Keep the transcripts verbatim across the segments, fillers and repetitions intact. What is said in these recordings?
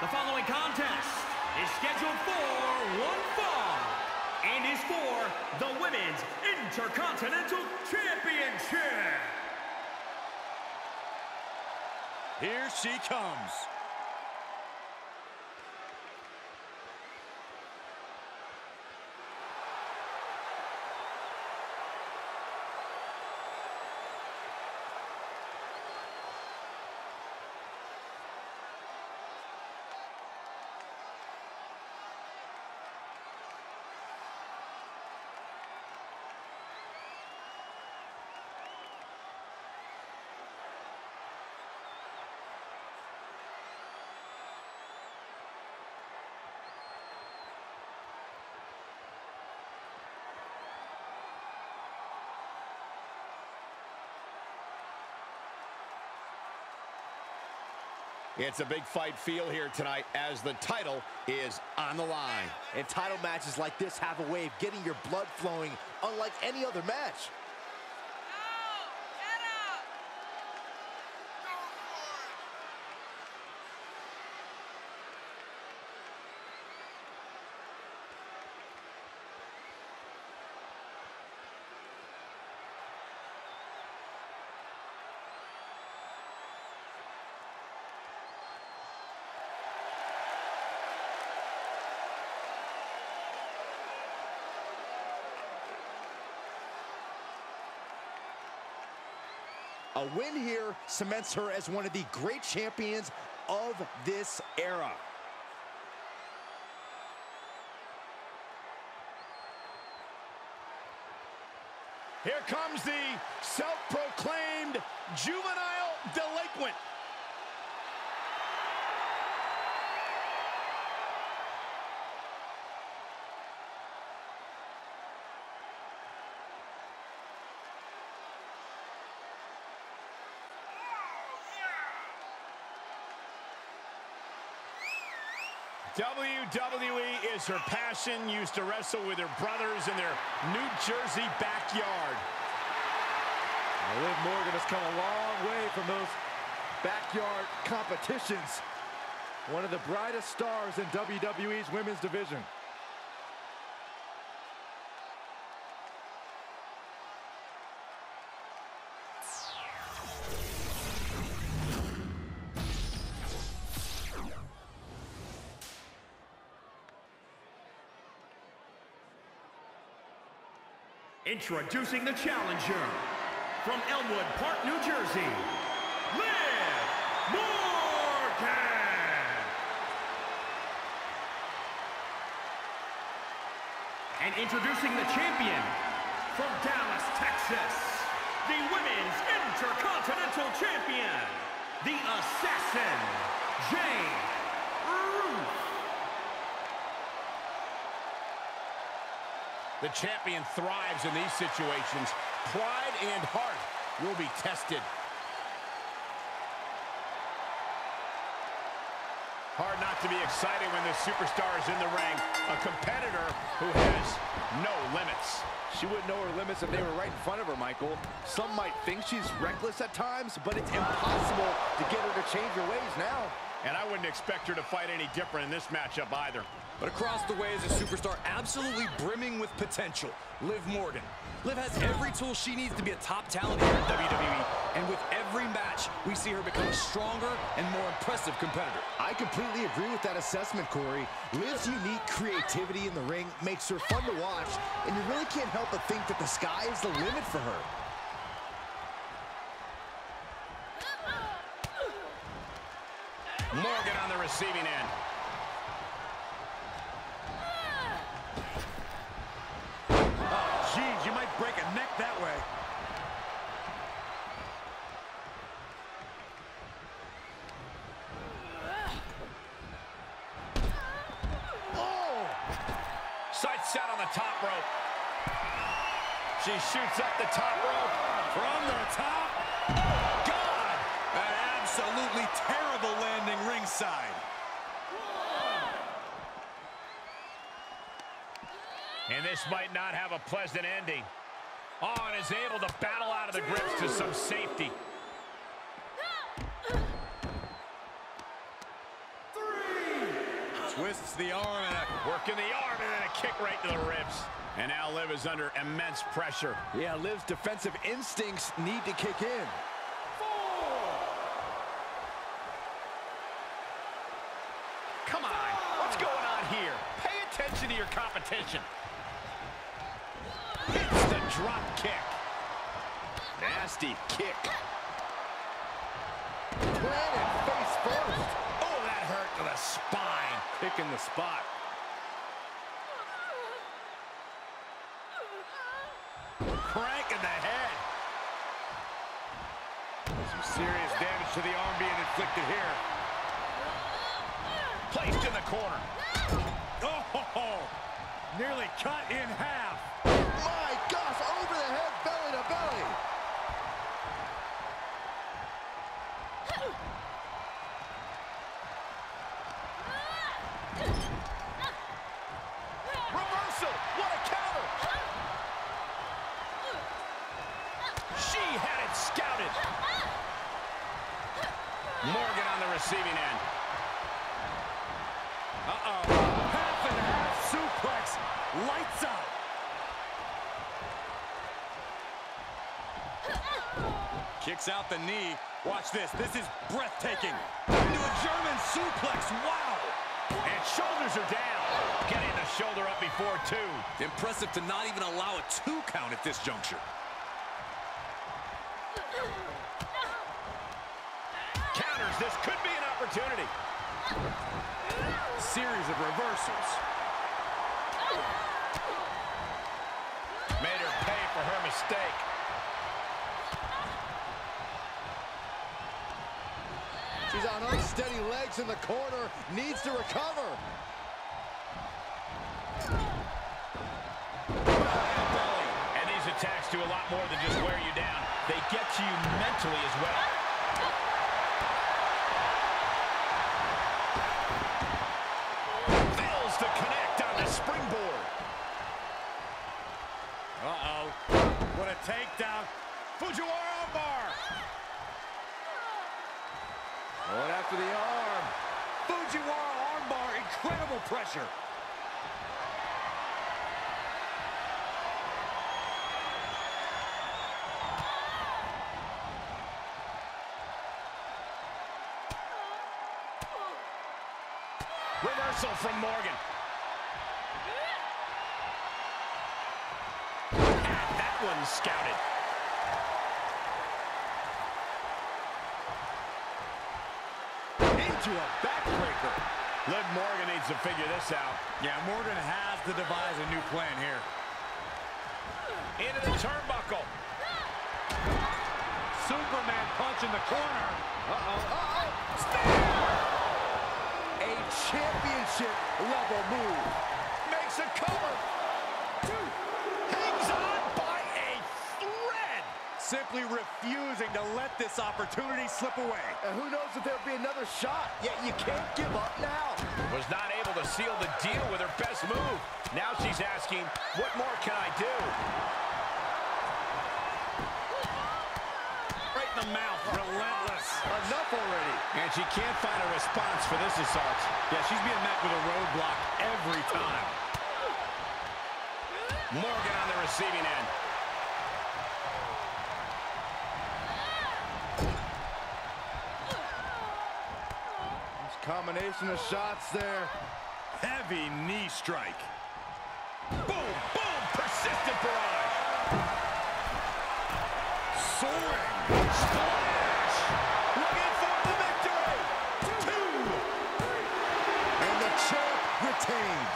The following contest is scheduled for one fall and is for the Women's Intercontinental Championship. Here she comes. It's a big fight feel here tonight as the title is on the line. And title matches like this have a way of getting your blood flowing unlike any other match. A win here cements her as one of the great champions of this era. Here comes the self-proclaimed juvenile delinquent. W W E is her passion, used to wrestle with her brothers in their New Jersey backyard. Now, Liv Morgan has come a long way from those backyard competitions. One of the brightest stars in W W E's women's division. Introducing the challenger from Elmwood Park, New Jersey, Liv Morgan. And introducing the champion from Dallas, Texas, the Women's Intercontinental Champion, the Assassin, Ruth. The champion thrives in these situations. Pride and heart will be tested. Hard not to be excited when this superstar is in the ring. A competitor who has no limits. She wouldn't know her limits if they were right in front of her, Michael. Some might think she's reckless at times, but it's impossible to get her to change her ways now. And I wouldn't expect her to fight any different in this matchup either. But across the way is a superstar absolutely brimming with potential, Liv Morgan. Liv has every tool she needs to be a top talent here in W W E, and with every match, we see her become a stronger and more impressive competitor. I completely agree with that assessment, Corey. Liv's unique creativity in the ring makes her fun to watch, and you really can't help but think that the sky is the limit for her. Morgan on the receiving end. Geez, you might break a neck that way. Oh! Sight set on the top rope. She shoots up the top rope. From the top. God! An absolutely terrible landing ringside. And this might not have a pleasant ending. Oh, and is able to battle out of the grips to some safety. Three. Twists the arm and a... working the arm and then a kick right to the ribs. And now Liv is under immense pressure. Yeah, Liv's defensive instincts need to kick in. Come on, what's going on here? Pay attention to your competition. Hits the drop kick. Nasty kick. Planted face first. Oh, that hurt to the spine. Picking the spot. Crank in the head. Some serious damage to the arm being inflicted here. Placed in the corner. Oh, nearly cut in half. My gosh, over the head, belly to belly. Reversal, what a counter. She had it scouted. Morgan on the receiving end. Uh-oh. Half and half suplex. Lights out. Kicks out the knee. Watch this. This is breathtaking. Into a German suplex. Wow. And shoulders are down. Getting the shoulder up before two. Impressive to not even allow a two count at this juncture. Counters. This could be an opportunity. Series of reversals. Made her pay for her mistake. She's on unsteady legs in the corner. Needs to recover. And these attacks do a lot more than just wear you down. They get to you mentally as well. Fails to connect on the springboard. Uh-oh. What a takedown. Fujiwara bar. Going after the arm. Fujiwara armbar. Incredible pressure. Reversal from Morgan. And that one's scouted. Into a backbreaker. Liv Morgan needs to figure this out. Yeah, Morgan has to devise a new plan here. Into the turnbuckle. Superman punch in the corner. Uh-oh, uh-oh. A championship level move. Makes a cover. Hangs on by a thread. Simply refusing to let this opportunity slip away. And who knows if there'll be another shot, yet you can't give up now. Was not able to seal the deal with her best move. Now she's asking, what more can I do? Right in the mouth, relentless. Enough already. And she can't find a response for this assault. Yeah, she's being met with a roadblock every time. Morgan on the receiving end. Combination of shots there. Heavy knee strike. Boom, boom, persistent barrage. Soaring. Splash. Looking for the victory. Two. And the champ retains.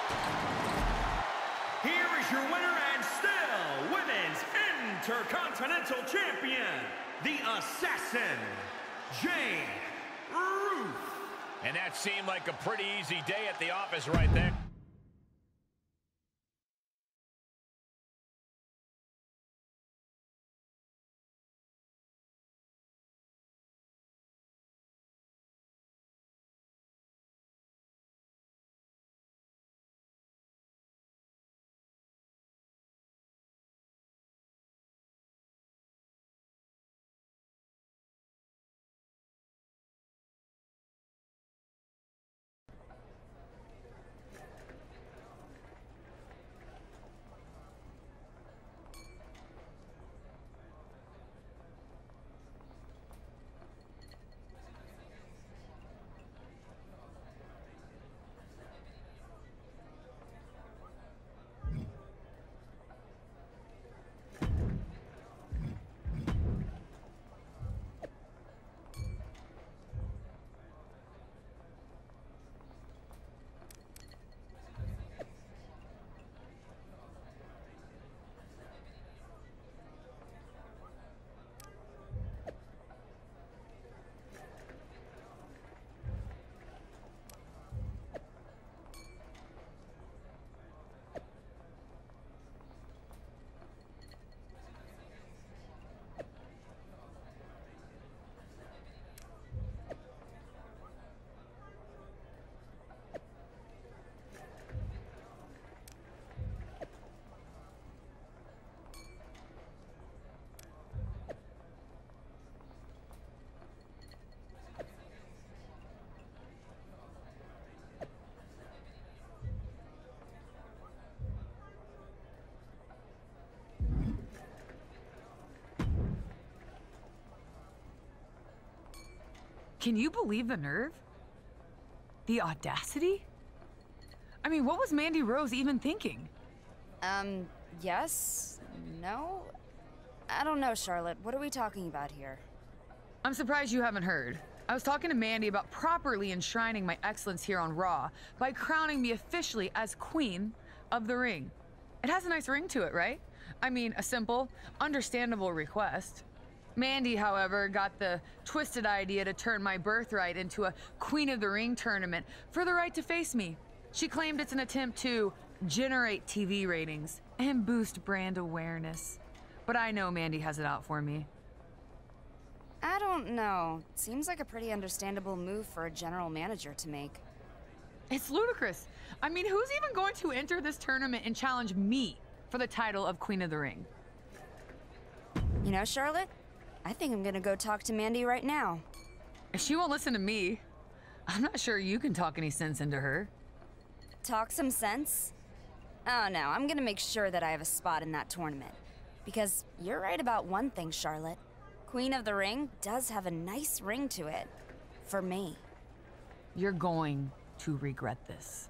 Here is your winner and still Women's Intercontinental Champion, the Assassin, Jane Ruth. And that seemed like a pretty easy day at the office right there. Can you believe the nerve? The audacity? I mean, what was Mandy Rose even thinking? Um, yes? No? I don't know, Charlotte. What are we talking about here? I'm surprised you haven't heard. I was talking to Mandy about properly enshrining my excellence here on Raw by crowning me officially as Queen of the Ring. It has a nice ring to it, right? I mean, a simple, understandable request. Mandy, however, got the twisted idea to turn my birthright into a Queen of the Ring tournament for the right to face me. She claimed it's an attempt to generate T V ratings and boost brand awareness. But I know Mandy has it out for me. I don't know. Seems like a pretty understandable move for a general manager to make. It's ludicrous. I mean, who's even going to enter this tournament and challenge me for the title of Queen of the Ring? You know, Charlotte, I think I'm gonna go talk to Mandy right now. If she won't listen to me, I'm not sure you can talk any sense into her. Talk some sense? Oh no, I'm gonna make sure that I have a spot in that tournament. Because you're right about one thing, Charlotte. Queen of the Ring does have a nice ring to it. For me. You're going to regret this.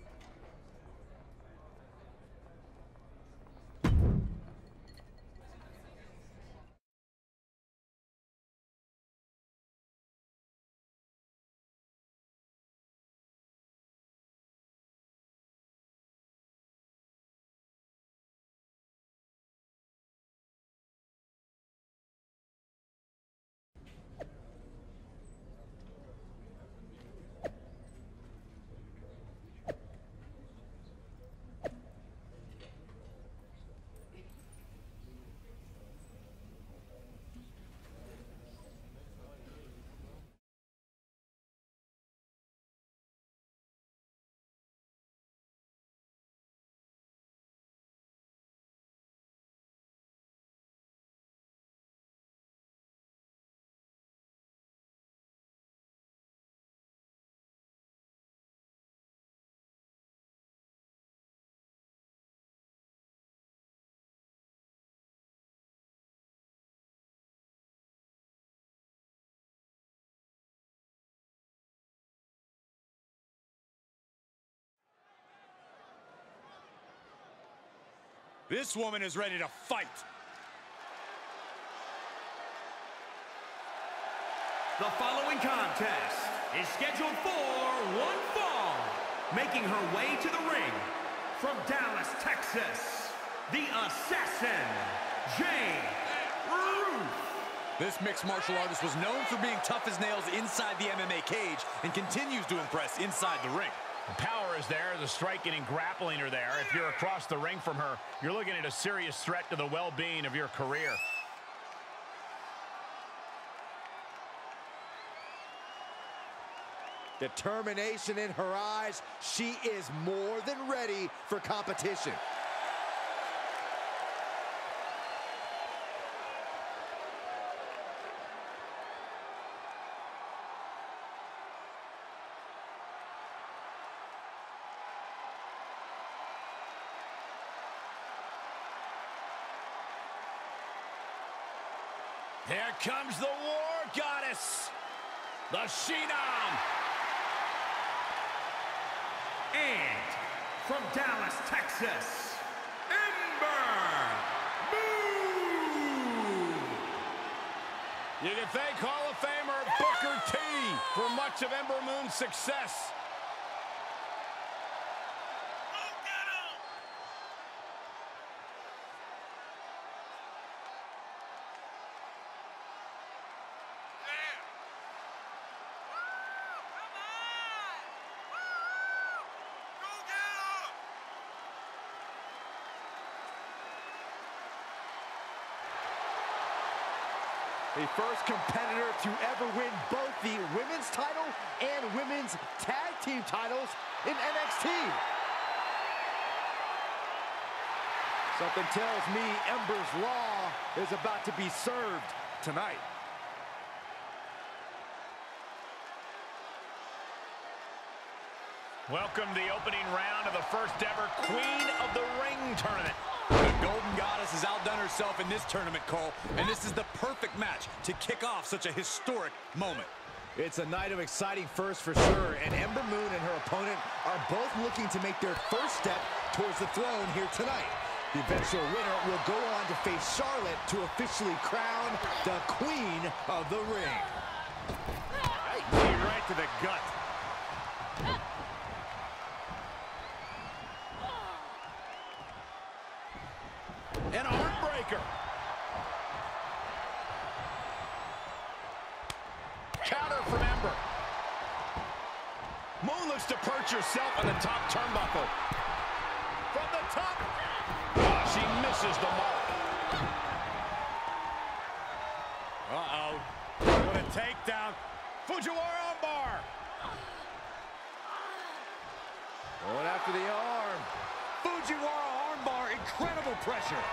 This woman is ready to fight. The following contest is scheduled for one fall. Making her way to the ring from Dallas, Texas, the Assassin, Jane Ruth. This mixed martial artist was known for being tough as nails inside the M M A cage and continues to impress inside the ring. The power is there, the striking and grappling are there. If you're across the ring from her, you're looking at a serious threat to the well-being of your career. Determination in her eyes. She is more than ready for competition. There comes the War Goddess, the Phenom. And from Dallas, Texas, Ember Moon. You can thank Hall of Famer Booker T for much of Ember Moon's success. The first competitor to ever win both the women's title and women's tag team titles in N X T. Something tells me Ember's Law is about to be served tonight. Welcome to the opening round of the first ever Queen of the Ring tournament. The Golden Goddess has outdone herself in this tournament, Cole, and this is the perfect match to kick off such a historic moment. It's a night of exciting firsts for sure, and Ember Moon and her opponent are both looking to make their first step towards the throne here tonight. The eventual winner will go on to face Charlotte to officially crown the Queen of the Ring. Knee right to the gut. An arm breaker. Counter from Ember. Moon looks to perch herself on the top turnbuckle. From the top. Oh, she misses the mark. Uh-oh. What a takedown. Fujiwara armbar. Going after the arm. Fujiwara armbar. Incredible pressure.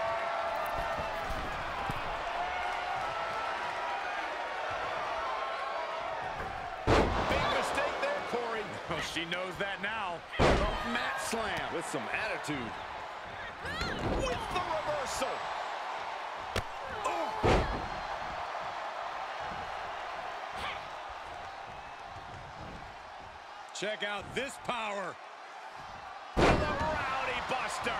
Oh, she knows that now. Oh, mat slam. With some attitude. With the reversal. Oh. Check out this power. The Rowdy Buster.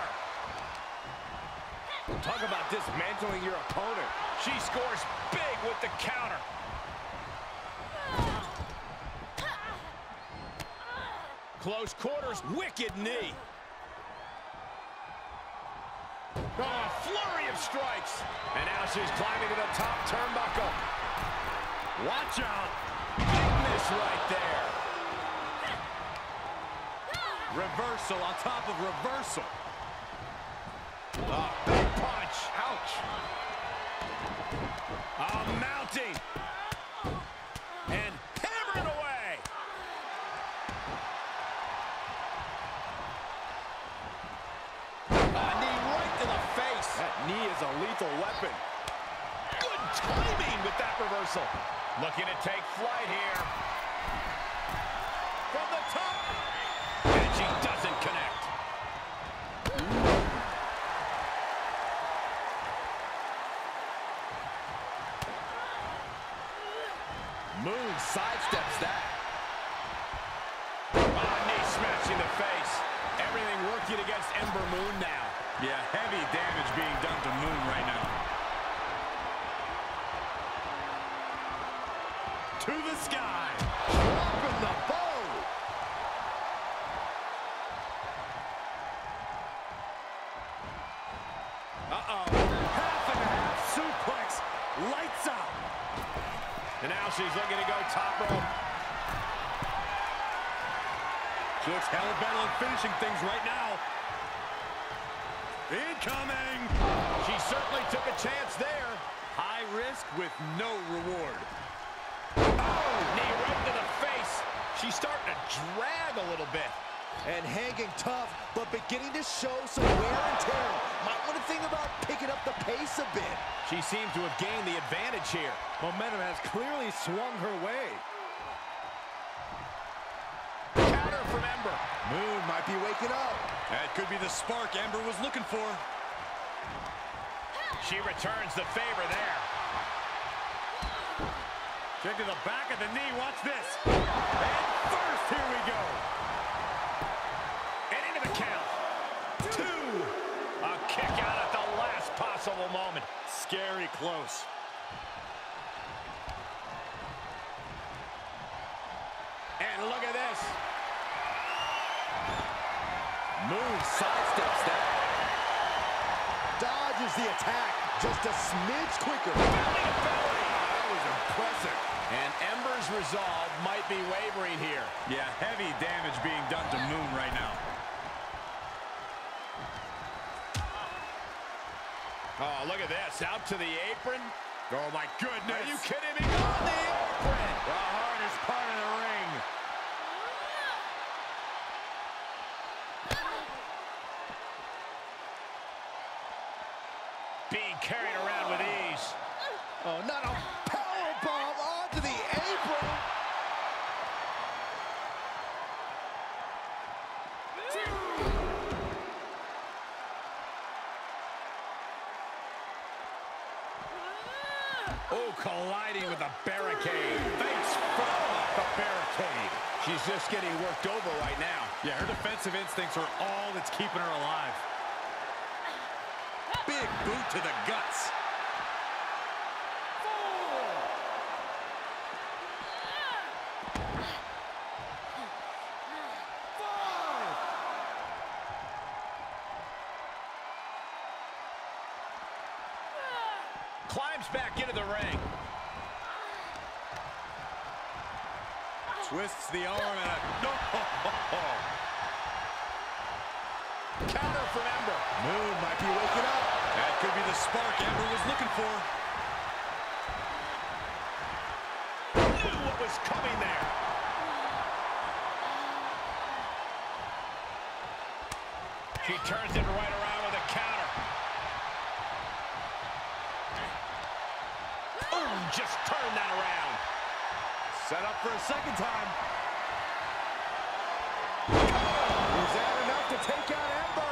Talk about dismantling your opponent. She scores big with the counter. Close quarters, wicked knee. Oh, a flurry of strikes. And now she's climbing to the top turnbuckle. Watch out. Big miss right there. Reversal on top of reversal. Oh, big punch. Ouch. Oh, mounting. And hammered away. That knee is a lethal weapon. Good timing with that reversal. Looking to take flight here. From the top. And she doesn't connect. Moon sidesteps that. Oh, knee smashing the face. Everything working against Ember Moon now. Yeah, heavy damage being done to Moon right now. To the sky. Dropping the bow. Uh-oh. Half and half suplex. Lights out. And now she's looking to go top rope. She looks hell-bent on finishing things right now. Incoming! She certainly took a chance there. High risk with no reward. Oh, knee right to the face. She's starting to drag a little bit. And hanging tough, but beginning to show some wear and tear. Might want to think about picking up the pace a bit. She seems to have gained the advantage here. Momentum has clearly swung her way. Counter from Ember. Moon might be waking up. That could be the spark Ember was looking for. She returns the favor there. Kick to the back of the knee. Watch this. And first, here we go. And into the count. Two. A kick out at the last possible moment. Scary close. And look at this. Moon sidesteps that. Dodges the attack just a smidge quicker. Belly to belly. That was impressive. And Ember's resolve might be wavering here. Yeah, heavy damage being done to Moon right now. Oh, look at this. Out to the apron. Oh, my goodness. Are you kidding me? On the apron. The hardest part of the ring. Being carried around with ease. Oh, not a powerbomb onto the apron. Oh, colliding with a barricade. Face from the barricade. She's just getting worked over right now. Yeah, her defensive instincts are all that's keeping her alive. Big boot to the guts. Climbs back into the ring. Twists the arm and a... No! Counter from Ember. Moon might be waking up. That could be the spark Ember was looking for. Knew what was coming there. She turns it right around with a counter. Oh, just turn that around. Set up for a second time. Is that enough to take out Ember?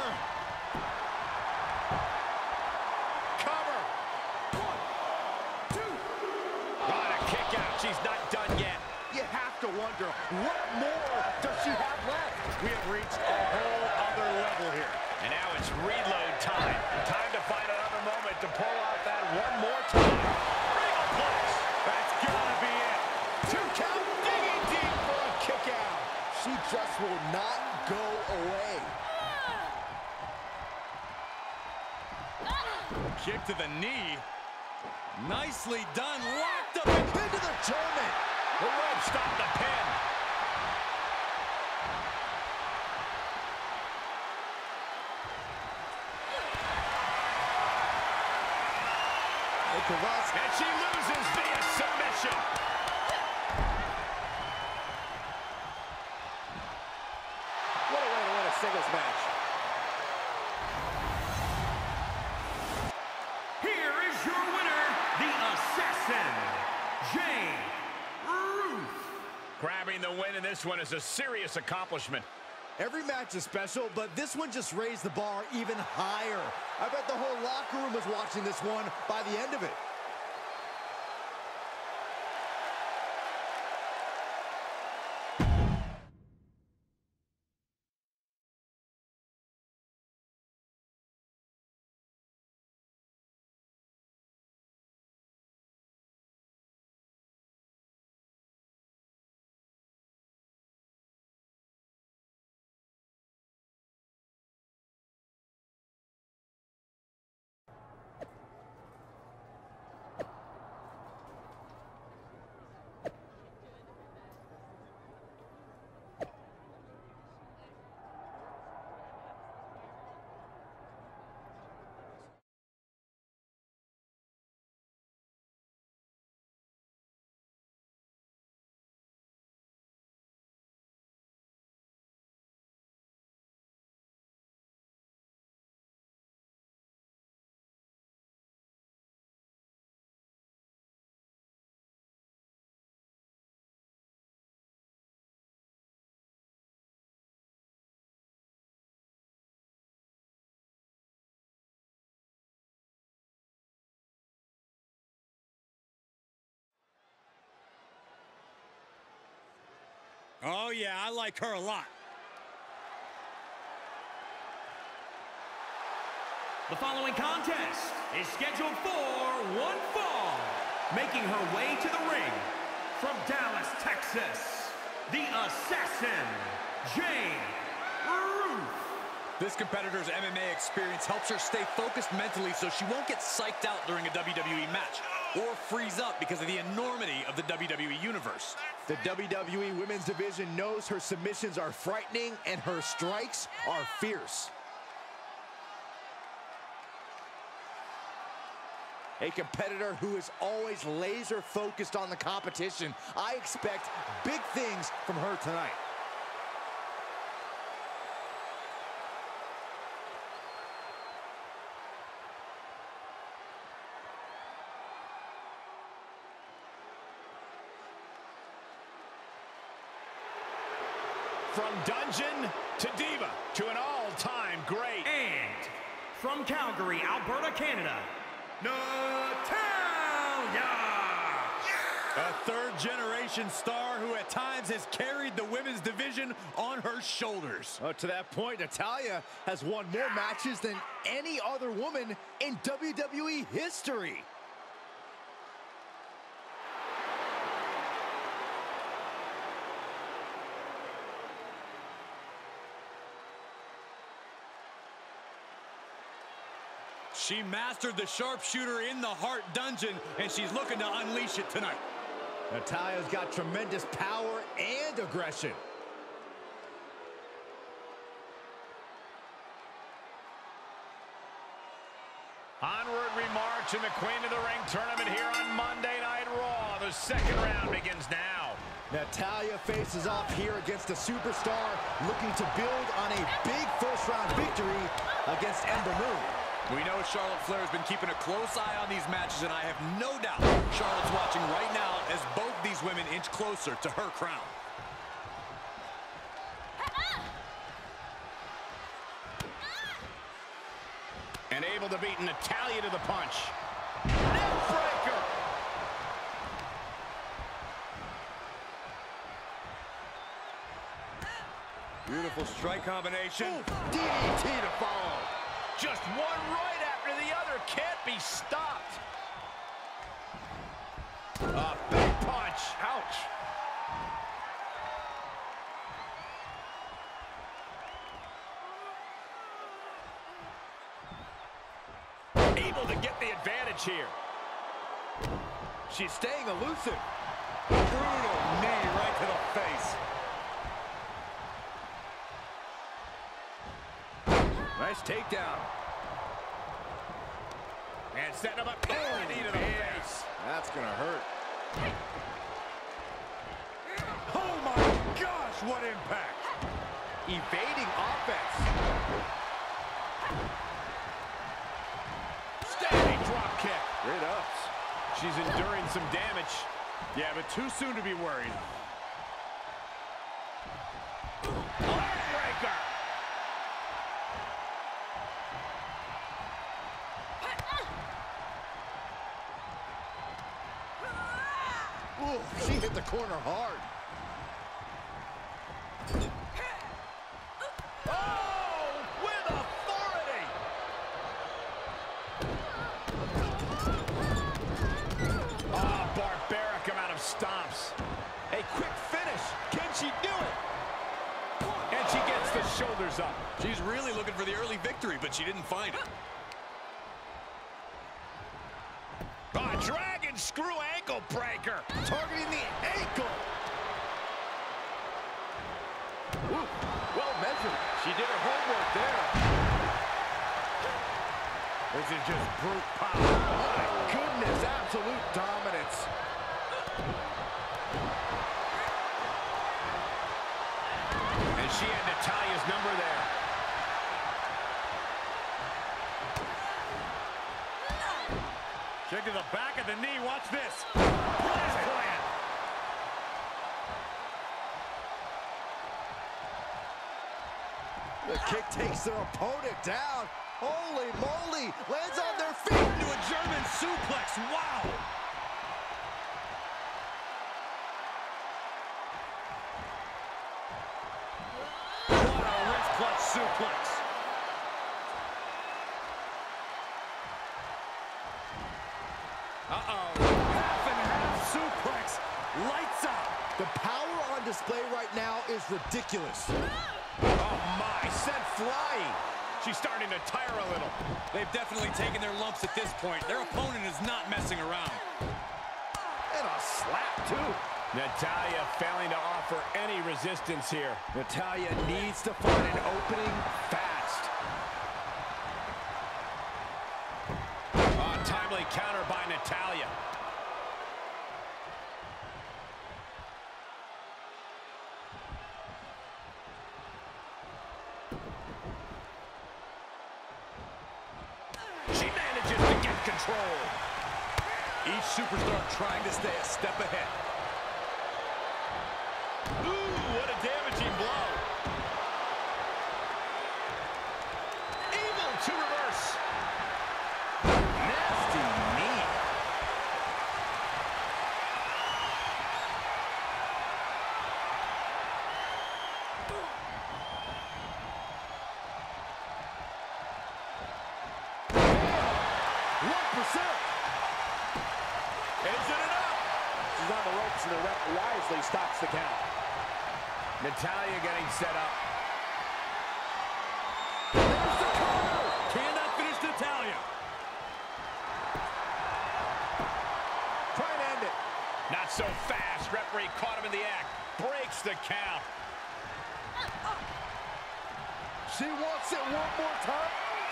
Cover. One, two. Got a kick out. She's not done yet. You have to wonder, what more does she have left? We have reached a whole other level here. And now it's reload time. Time to find another moment to pull out that one more time. Real place. That's gotta be it. Two count, digging deep for a kick out. She just will not go away. Kick to the knee. Nicely done. Locked up Into the German. The rope stopped the pin. And she loses via submission. What a way to win a singles match. Here is your winner, the Assassin, Jane Ruth. Grabbing the win in this one is a serious accomplishment. Every match is special, but this one just raised the bar even higher. I bet the whole locker room was watching this one by the end of it. Oh, yeah, I like her a lot. The following contest is scheduled for one fall. Making her way to the ring from Dallas, Texas, the Assassin, Jane Ruth. This competitor's M M A experience helps her stay focused mentally so she won't get psyched out during a W W E match or freeze up because of the enormity of the W W E universe. The W W E Women's Division knows her submissions are frightening and her strikes are fierce. A competitor who is always laser focused on the competition. I expect big things from her tonight. From dungeon to diva to an all-time great. And from Calgary, Alberta, Canada, Natalya. A third-generation star who at times has carried the women's division on her shoulders. Oh, to that point, Natalya has won more matches than any other woman in W W E history. She mastered the sharpshooter in the Heart Dungeon, and she's looking to unleash it tonight. Natalya's got tremendous power and aggression. Onward we march in the Queen of the Ring tournament here on Monday Night Raw. The second round begins now. Natalya faces off here against a superstar looking to build on a big first-round victory against Ember Moon. We know Charlotte Flair has been keeping a close eye on these matches, and I have no doubt Charlotte's watching right now as both these women inch closer to her crown. And able to beat Natalya to the punch. Neck breaker. Beautiful strike combination. Ooh, D D T to follow. Just one right after the other. Can't be stopped. A big punch. Ouch. Able to get the advantage here. She's staying elusive. Brutal knee right to the face. Nice takedown. And setting him up. Oh, knee to the face. That's gonna hurt. Oh my gosh, what impact. Evading offense. Standing drop kick. Great ups. She's enduring some damage. Yeah, but too soon to be worried. Heartbreaker. Ooh, she hit the corner hard. Oh, with authority. Oh, barbaric amount of stomps. A quick finish. Can she do it? And she gets the shoulders up. She's really looking for the early victory, but she didn't find it. Oh, dragon screw ankle breaker. Targeting the ankle. Ooh, well measured. She did her homework there. This is just brute power. My goodness, absolute dominance. And she had Natalya's number there. Check to the back of the knee. Watch this. Blast plan. The kick takes their opponent down. Holy moly. Lands on their feet. Into a German suplex. Wow. What a wrist clutch suplex. Uh-oh. Half and half suplex. Lights out. The power on display right now is ridiculous. Oh, my. Sent flying. She's starting to tire a little. They've definitely taken their lumps at this point. Their opponent is not messing around. And a slap, too. Natalya failing to offer any resistance here. Natalya needs to find an opening fast. Oh, timely counter by Natalya. She manages to get control. Each superstar trying to stay a step ahead. Ooh, what a damaging blow. Able to reverse. Nasty knee. one percent. Is it enough? She's on the ropes, and the ref wisely stops the count. Natalya getting set up. There's the cover. Can that finish Natalya? Try and end it. Not so fast. Referee caught him in the act. Breaks the count. She wants it one more time.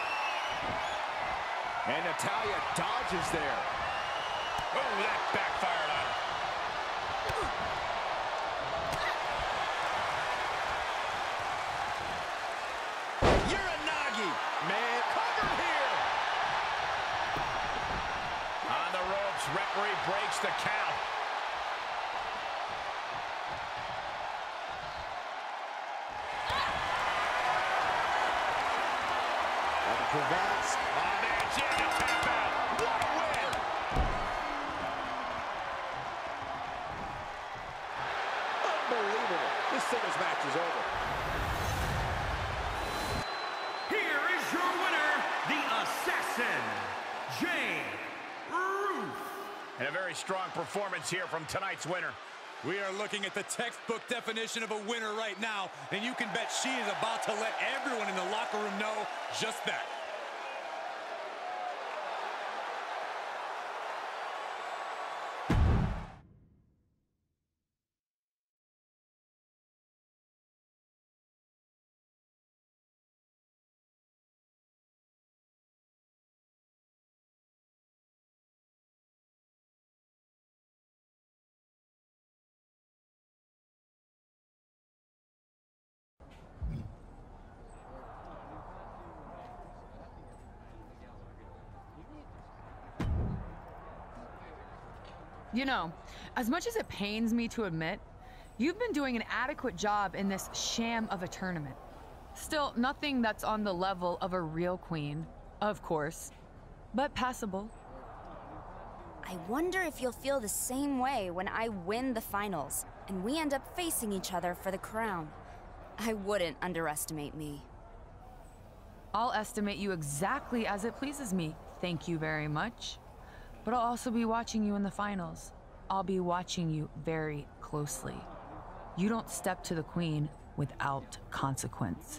And Natalya dodges there. Oh, that backfired on her. Uranagi. Man, cover here. On the ropes, referee breaks the count. Cravats. Oh, man, jam to tap out. What a win. Unbelievable. This singles match is over. Here is your winner, the Assassin, Jay Ruth. And a very strong performance here from tonight's winner. We are looking at the textbook definition of a winner right now, and you can bet she is about to let everyone in the locker room know just that. You know, as much as it pains me to admit, you've been doing an adequate job in this sham of a tournament. Still, nothing that's on the level of a real queen, of course, but passable. I wonder if you'll feel the same way when I win the finals and we end up facing each other for the crown. I wouldn't underestimate me. I'll estimate you exactly as it pleases me. Thank you very much. But I'll also be watching you in the finals. I'll be watching you very closely. You don't step to the queen without consequence.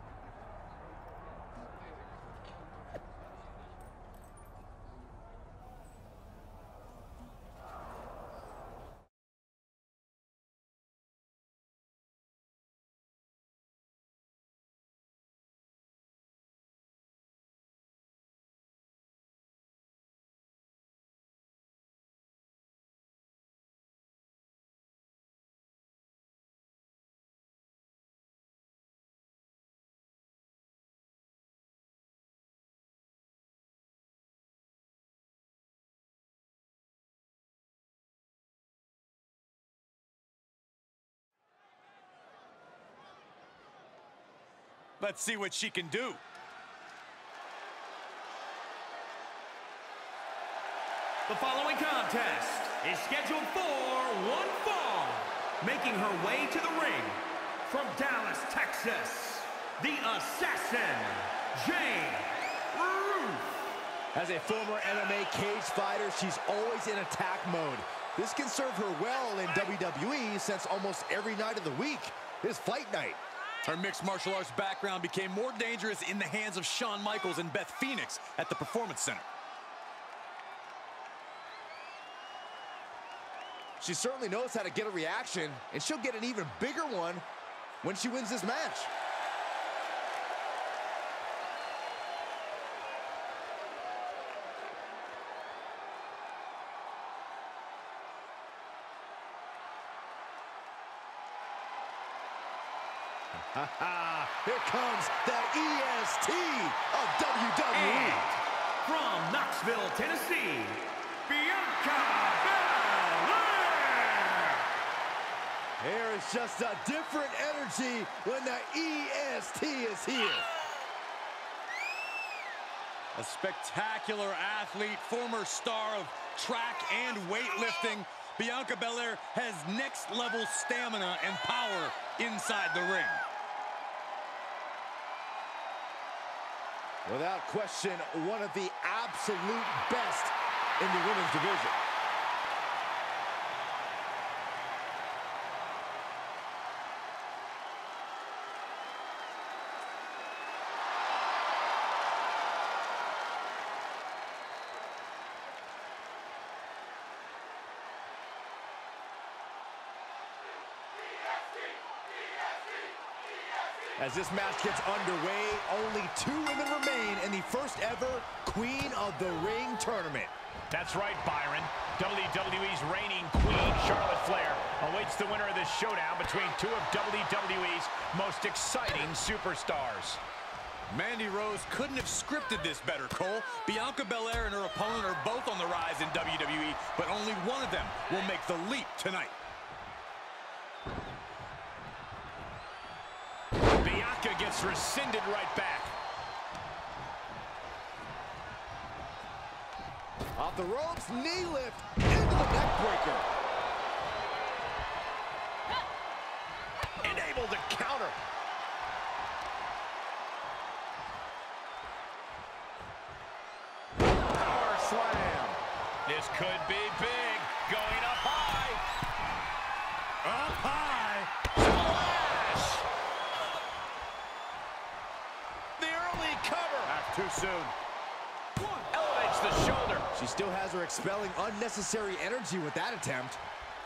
Let's see what she can do. The following contest is scheduled for one fall. Making her way to the ring, from Dallas, Texas, the Assassin, Jay Ruth. As a former M M A cage fighter, she's always in attack mode. This can serve her well in W W E since almost every night of the week is fight night. Her mixed martial arts background became more dangerous in the hands of Shawn Michaels and Beth Phoenix at the Performance Center. She certainly knows how to get a reaction, and she'll get an even bigger one when she wins this match. Here comes the E S T of W W E. And from Knoxville, Tennessee, Bianca Belair. There is just a different energy when the E S T is here. A spectacular athlete, former star of track and weightlifting, Bianca Belair has next-level stamina and power inside the ring. Without question, one of the absolute best in the women's division. As this match gets underway, only two women remain in the first ever Queen of the Ring tournament. That's right, Byron. W W E's reigning queen, Charlotte Flair, awaits the winner of this showdown between two of W W E's most exciting superstars. Mandy Rose couldn't have scripted this better, Cole. Bianca Belair and her opponent are both on the rise in W W E, but only one of them will make the leap tonight. Bianca gets rescinded right back. Off the ropes, knee lift into the neck breaker. And able to counter. Power slam. This could be big. Going up high. Up high. Splash. The early cover. That's too soon. Elevates the shoulder. She still has her expelling unnecessary energy with that attempt.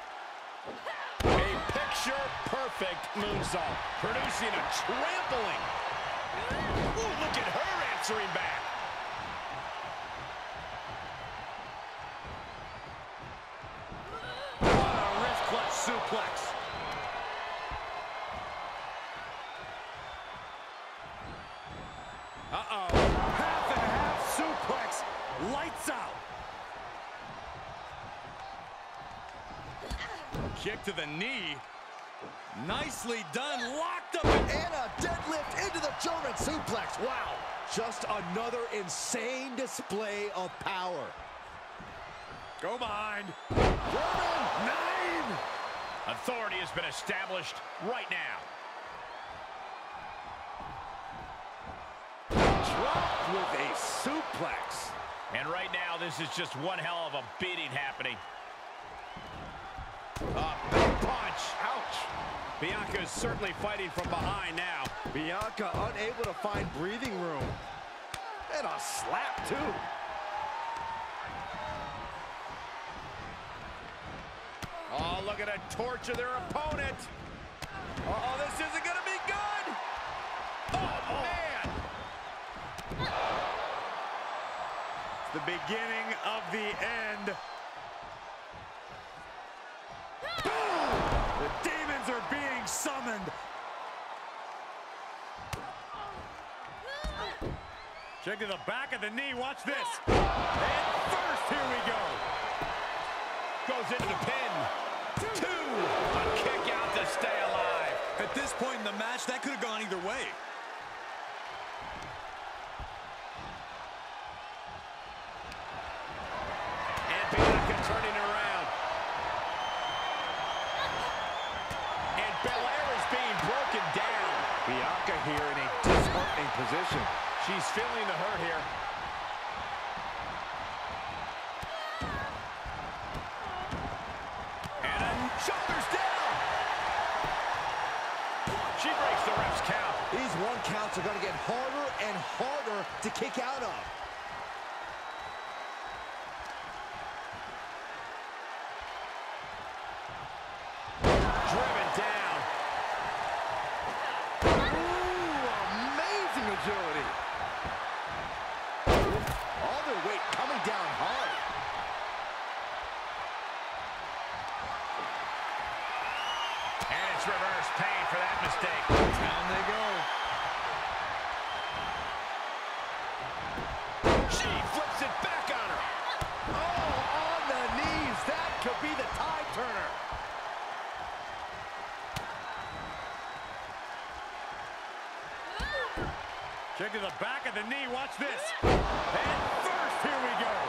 A picture-perfect moonsault, producing a trampling. Ooh, look at her answering back. What a wrist clutch suplex. Uh-oh. Half and half suplex. Lights out. Kick to the knee. Nicely done. Locked up. And a deadlift into the German suplex. Wow. Just another insane display of power. Go behind. German nine. Authority has been established right now. Dropped with a suplex. And right now, this is just one hell of a beating happening. A big punch. Ouch. Bianca is certainly fighting from behind now. Bianca unable to find breathing room. And a slap, too. Oh, look at her torture their opponent. Uh-oh, this isn't going to be good. Oh, man. It's the beginning of the end. Boom! The demons are being summoned. Check to the back of the knee. Watch this. And first, here we go. Goes into the pin. Two. A kick out to stay alive. At this point in the match, that could have gone either way. And Bianca turning around. And Belair is being broken down. Bianca here in a disheartening position. She's feeling the hurt here. And a shoulders down. She breaks the ref's count. These one counts are going to get harder and harder to kick out of. Driven down. Ooh, amazing agility. All their weight coming down hard. And it's reverse pain for that mistake. Down they go. She flips it back on her. Oh, on the knees. That could be the tide turner. Check to the back of the knee. Watch this. And first, here we go.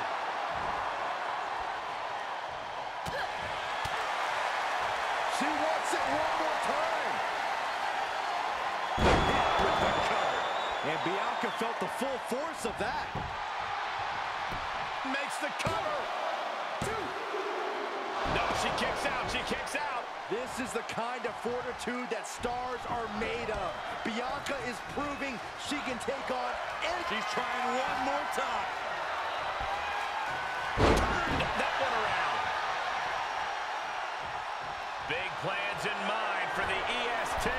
She wants it one more time. Hit with the cover. And Bianca felt the full force of that. Makes the cover. Two. No, she kicks out. She kicks out. This is the kind of fortitude that stars are made of. Bianca is proving she can take on any... She's trying one more time. Turned that one around. Big plans in mind for the E S T.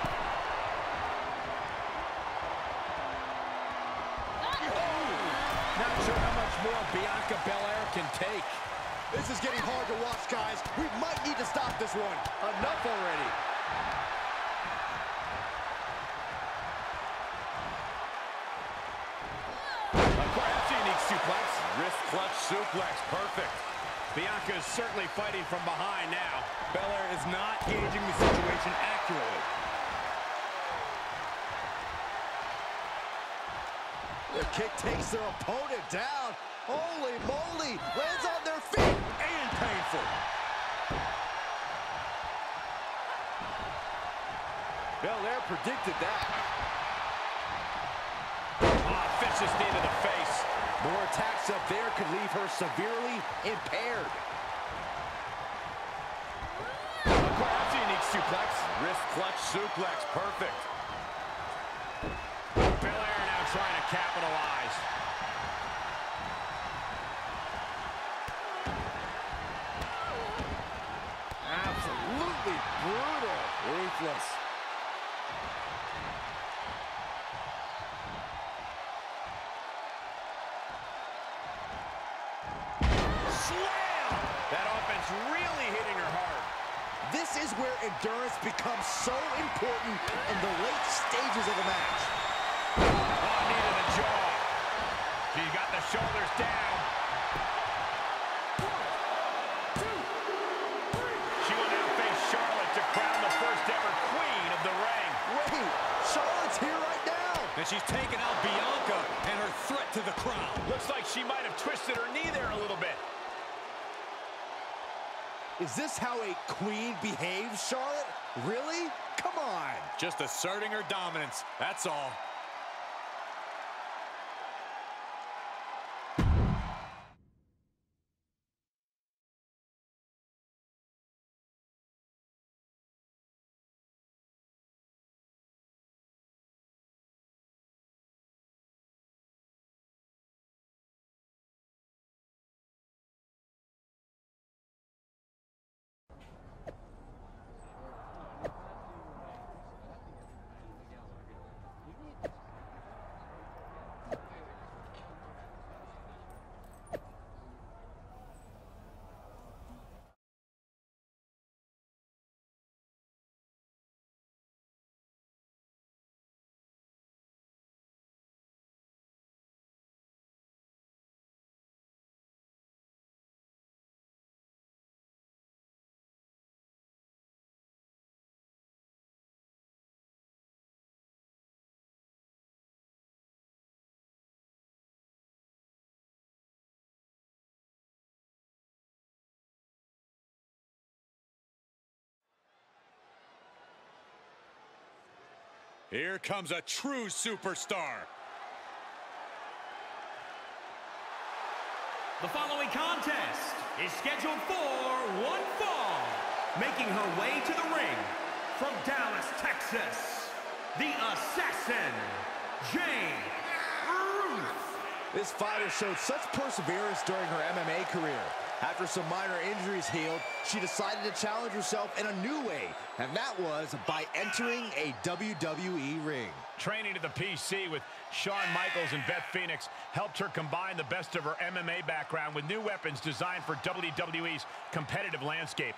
Not sure how much more Bianca Belair can take. This is getting hard to watch, guys. We might need to stop this one. Enough already. A perhaps unique suplex. Wrist clutch suplex. Perfect. Bianca is certainly fighting from behind now. Belair is not gauging the situation accurately. The kick takes their opponent down. Holy moly! Lands on their feet. And painful. Belair predicted that. Ah, vicious knee to the face. More attacks up there could leave her severely impaired. Perhaps a unique suplex. Wrist clutch suplex. Perfect. Belair now trying to capitalize. Absolutely brutal. Ruthless. Slam! That offense really hitting her hard. This is where endurance becomes so important in the late stages of the match. Oh, knee to the jaw. She got the shoulders down. One, two, three. She will now face Charlotte to crown the first ever queen of the ring. Wait, Charlotte's here right now. And she's taken out Bianca and her threat to the crown. Looks like she might have twisted her knee there a little bit. Is this how a queen behaves, Charlotte? Really? Come on. Just asserting her dominance, that's all. Here comes a true superstar. The following contest is scheduled for one fall. Making her way to the ring from Dallas, Texas, the Assassin, Jane Ruth. This fighter showed such perseverance during her M M A career. After some minor injuries healed, she decided to challenge herself in a new way, and that was by entering a W W E ring. Training to the P C with Shawn Michaels and Beth Phoenix helped her combine the best of her M M A background with new weapons designed for W W E's competitive landscape.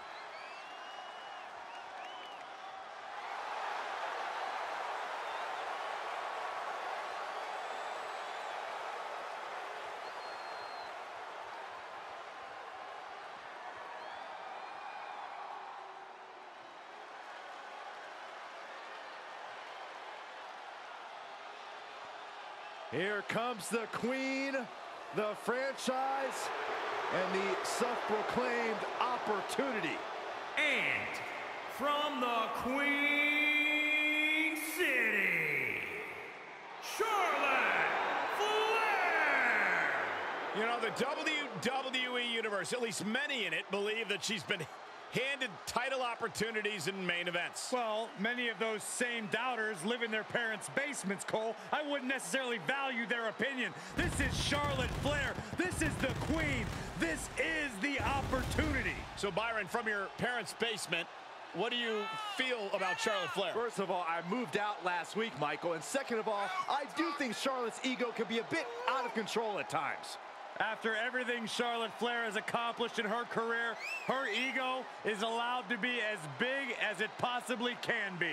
Here comes the queen, the franchise, and the self-proclaimed opportunity. And from the Queen City, Charlotte Flair! You know, the W W E Universe, at least many in it, believe that she's been handed title opportunities in main events. Well, many of those same doubters live in their parents' basements, Cole. I wouldn't necessarily value their opinion. This is Charlotte Flair. This is the queen. This is the opportunity. So, Byron, from your parents' basement, what do you feel about Charlotte Flair? First of all, I moved out last week, Michael. And second of all, I do think Charlotte's ego can be a bit out of control at times. After everything Charlotte Flair has accomplished in her career, her ego is allowed to be as big as it possibly can be.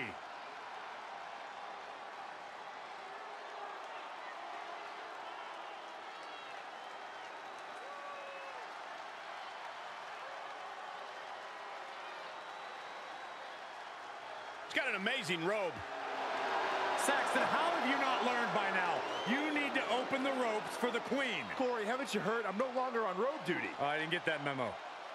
She's got an amazing robe. Saxton, how have you not learned by now? You need to open the ropes for the queen. Corey, haven't you heard? I'm no longer on road duty. Oh, I didn't get that memo.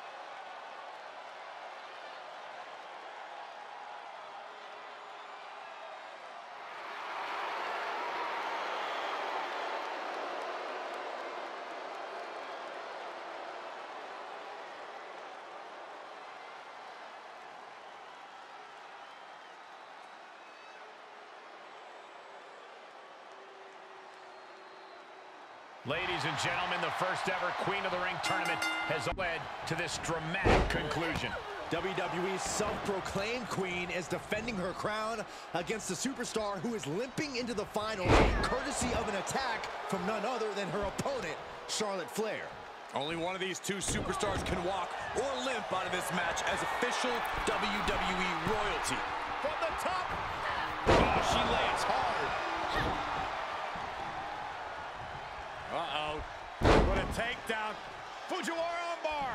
Ladies and gentlemen, the first ever Queen of the Ring tournament has led to this dramatic conclusion. W W E's self-proclaimed queen is defending her crown against the superstar who is limping into the finals, courtesy of an attack from none other than her opponent, Charlotte Flair. Only one of these two superstars can walk or limp out of this match as official W W E royalty. From the top. Oh, she lands hard. Uh-oh. What a takedown. Fujiwara armbar.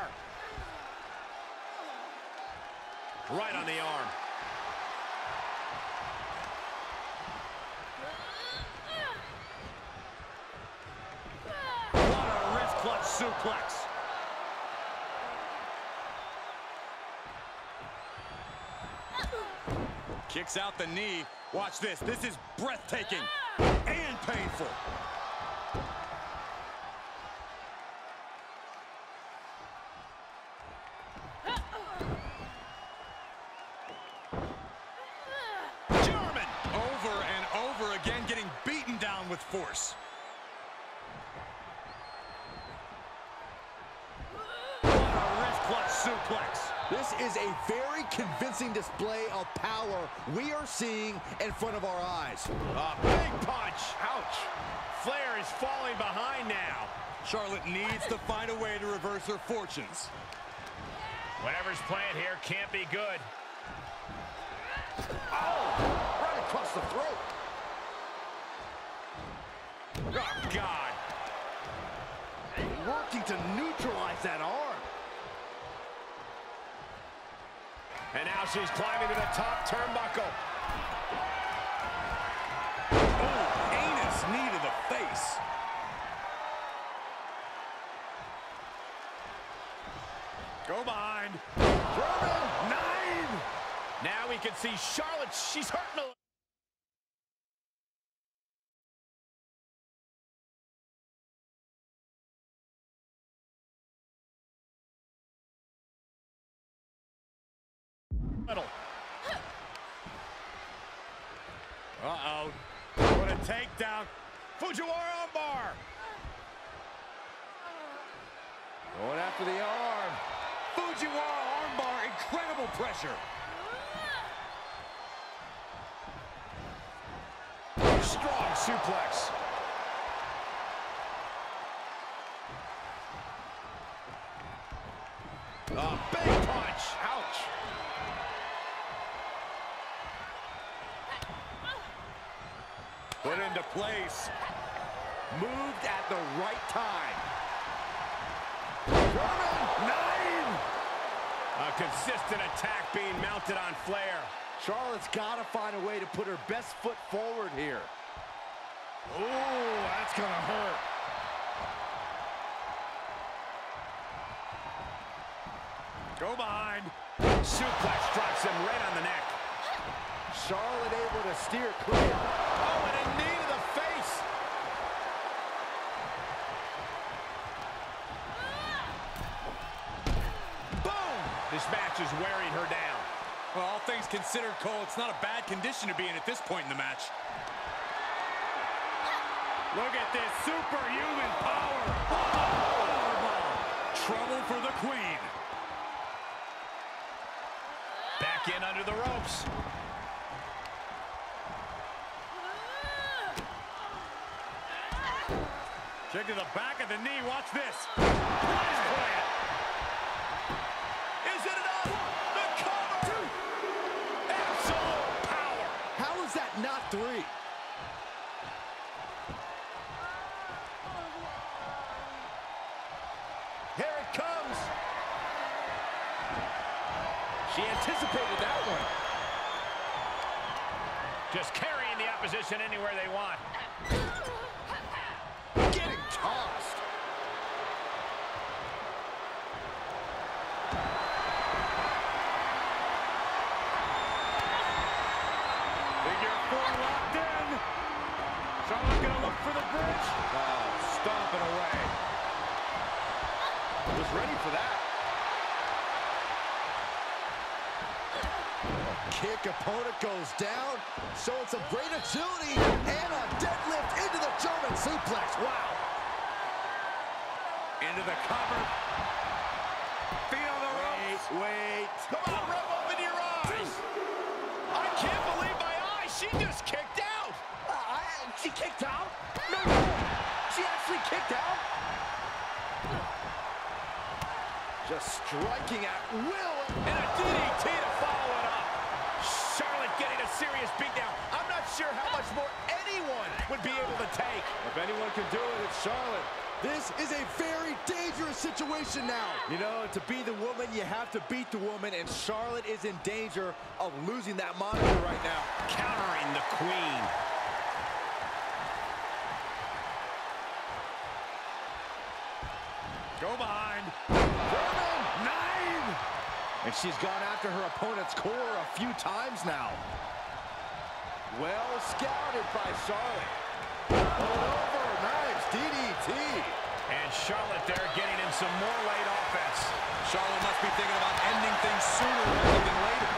Right on the arm. What a wrist clutch suplex. Kicks out the knee. Watch this. This is breathtaking and painful. German! Over and over again, getting beaten down with force. What a wrist clutch suplex. This is a very convincing display of power we are seeing in front of our eyes. A big punch. Ouch. Flair is falling behind now. Charlotte needs to find a way to reverse her fortunes. Whatever's playing here can't be good. Oh, right across the throat. Oh, God. Working to neutralize that arm. And now she's climbing to the top turnbuckle. Oh, anus knee to the face. Go behind. German nine. Now we can see Charlotte. She's hurting a little. Uh-oh. What a takedown. Fujiwara armbar. Going after the arm. Fujiwara armbar, incredible pressure. Strong suplex. A big punch. Ouch. Put into place. Moved at the right time. German nine. A consistent attack being mounted on Flair. Charlotte's got to find a way to put her best foot forward here. Ooh, that's gonna hurt. Go behind. Suplex drops him right on the neck. Charlotte able to steer clear. Oh, and a knee to the face. This match is wearing her down. Well, all things considered, Cole, it's not a bad condition to be in at this point in the match. Look at this superhuman power. Oh, trouble for the Queen. Back in under the ropes. Check to the back of the knee. Watch this. Is it enough? The cover! Absolute power! How is that not three? Here it comes. She anticipated that one. Just carrying the opposition anywhere they want. Getting tossed. Figure four locked in. Charlotte gonna look for the bridge. Oh, stomping away. Was ready for that. Kick, opponent goes down, showing some great agility, and a deadlift into the German suplex. Wow. Into the cover. Feet on the ropes. Wait. Come on, rub open your eyes. I can't believe my eyes. She just kicked out. Uh, I, she kicked out? No, no. She actually kicked out? Just striking at will. And a D D T to follow it up. Charlotte getting a serious beatdown. I'm not sure how much more anyone would be able to take. If anyone can do it, it's Charlotte. This is a very dangerous situation now. You know, to be the woman, you have to beat the woman, and Charlotte is in danger of losing that moniker right now. Countering the Queen. Go behind. German! Nine. And she's gone after her opponent's core a few times now. Well scouted by Charlotte. Pulled over, nice D D T. And Charlotte there getting in some more late offense. Charlotte must be thinking about ending things sooner rather than later.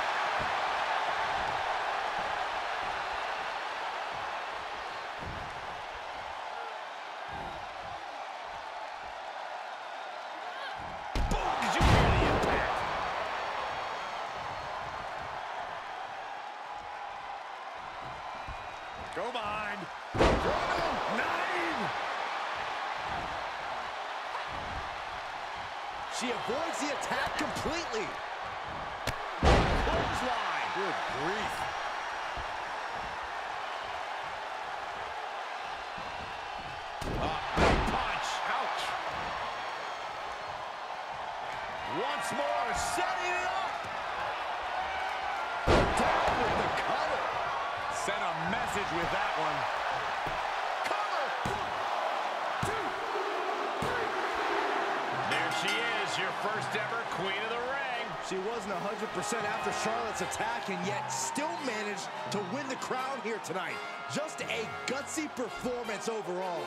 Boom! Did you hear the impact? Go behind. German! Nine. She avoids the attack completely. Clothesline. Good grief. Uh, big punch. Ouch. Once more, setting it up. Down with the cutter. Sent a message with that one. Cover. One, two, three. There she is, your first ever Queen of the Ring. She wasn't one hundred percent after Charlotte's attack and yet still managed to win the crown here tonight. Just a gutsy performance overall.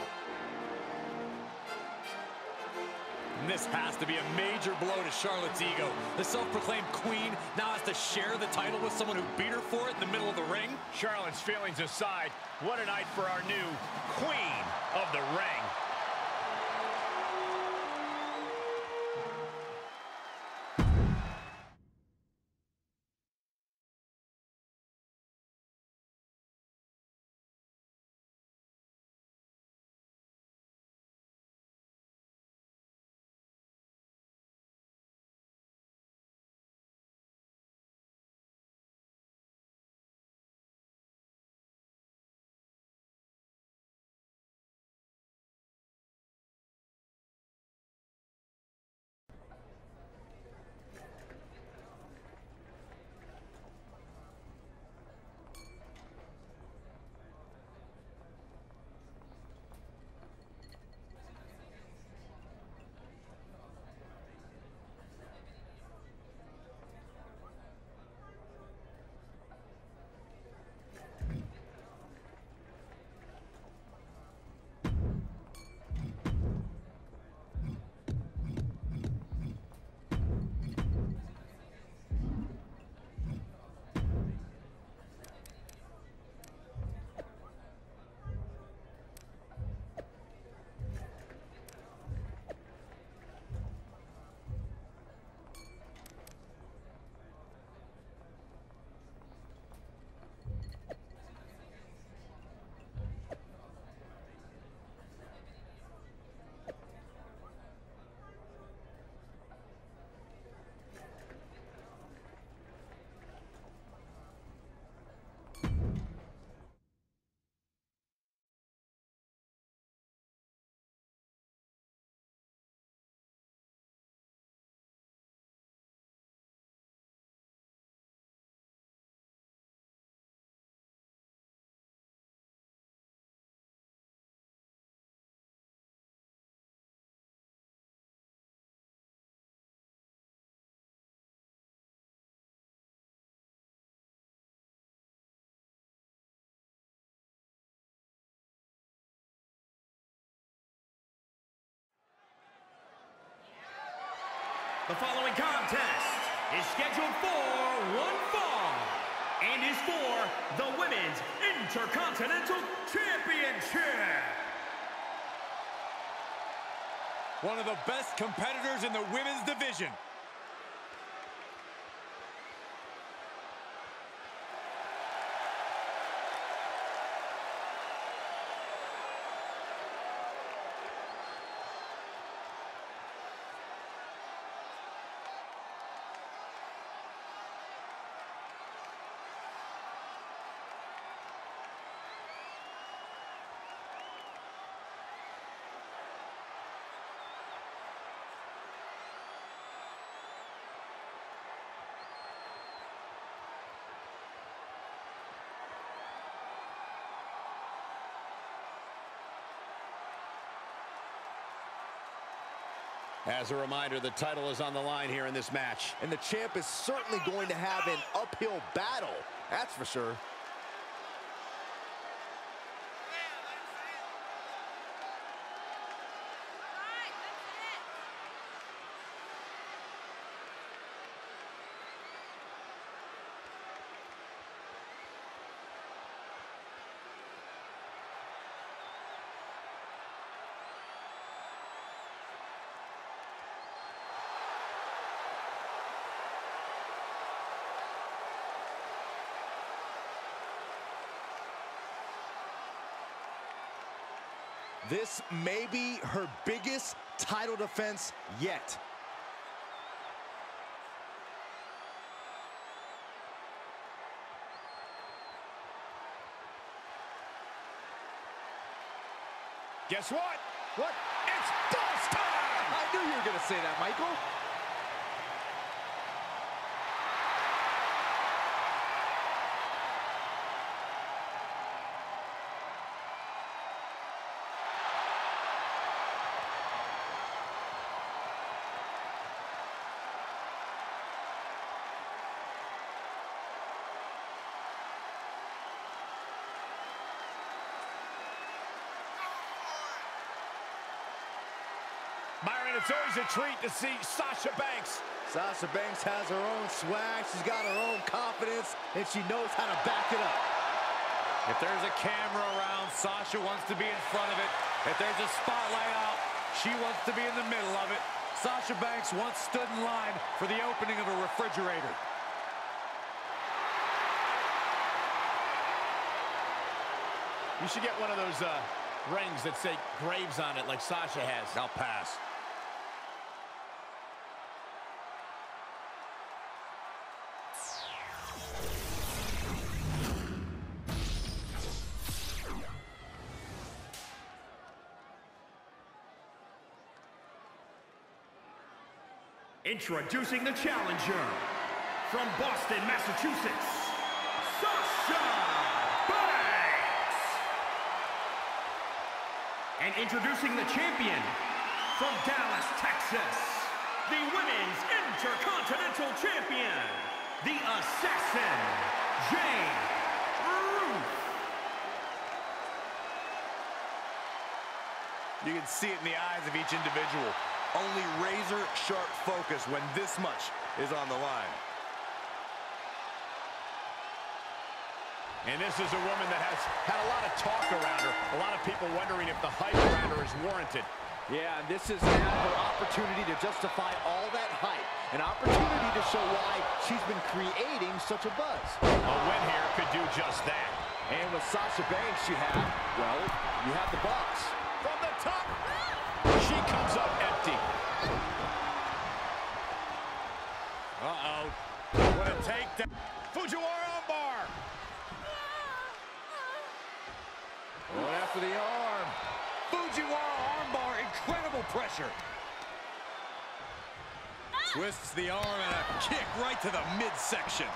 And this has to be a major blow to Charlotte's ego. The self-proclaimed queen now has to share the title with someone who beat her for it in the middle of the ring. Charlotte's feelings aside, what a night for our new Queen of the Ring. The following contest is scheduled for one fall and is for the Women's Intercontinental Championship. One of the best competitors in the women's division. As a reminder, the title is on the line here in this match. And the champ is certainly going to have an uphill battle, that's for sure. This may be her biggest title defense yet. Guess what? What? It's boss time! I knew you were going to say that, Michael. Byron, it's always a treat to see Sasha Banks. Sasha Banks has her own swag, she's got her own confidence, and she knows how to back it up. If there's a camera around, Sasha wants to be in front of it. If there's a spotlight out, she wants to be in the middle of it. Sasha Banks once stood in line for the opening of a refrigerator. You should get one of those uh, rings that say Graves on it like Sasha has. I'll pass. Introducing the challenger from Boston, Massachusetts, Sasha Banks. And introducing the champion from Dallas, Texas, the Women's Intercontinental Champion, the Assassin, Jane Ruth. You can see it in the eyes of each individual. Only razor-sharp focus when this much is on the line. And this is a woman that has had a lot of talk around her. A lot of people wondering if the hype around her is warranted. Yeah, and this is now her opportunity to justify all that hype. An opportunity to show why she's been creating such a buzz. A win here could do just that. And with Sasha Banks, you have, well, you have the box. From the top, she comes up empty. Uh-oh. What a takedown. Fujiwara armbar. Going after the arm. Fujiwara armbar, incredible pressure. Twists the arm and a kick right to the midsection.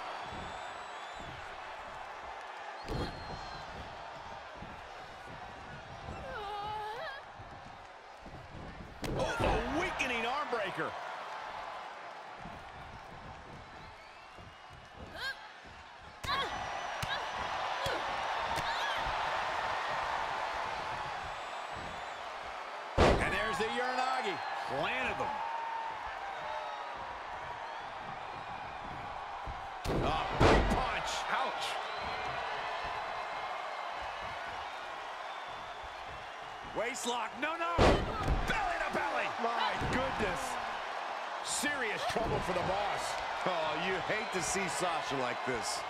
Oh, a weakening arm breaker. And there's the Uranagi. Planted them. waist lock. No, no. Belly to belly. My goodness. Serious trouble for the boss. Oh, you hate to see Sasha like this.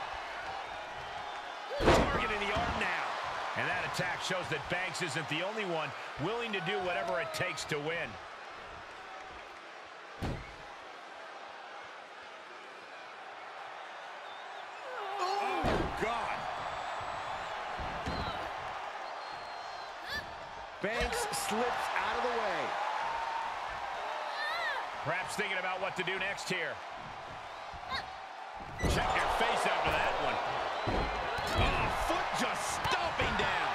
Targeting the arm now. And that attack shows that Banks isn't the only one willing to do whatever it takes to win. Oh, God. Banks slips out of the way. Perhaps thinking about what to do next here. Check your face after that one. Oh, foot just stomping down.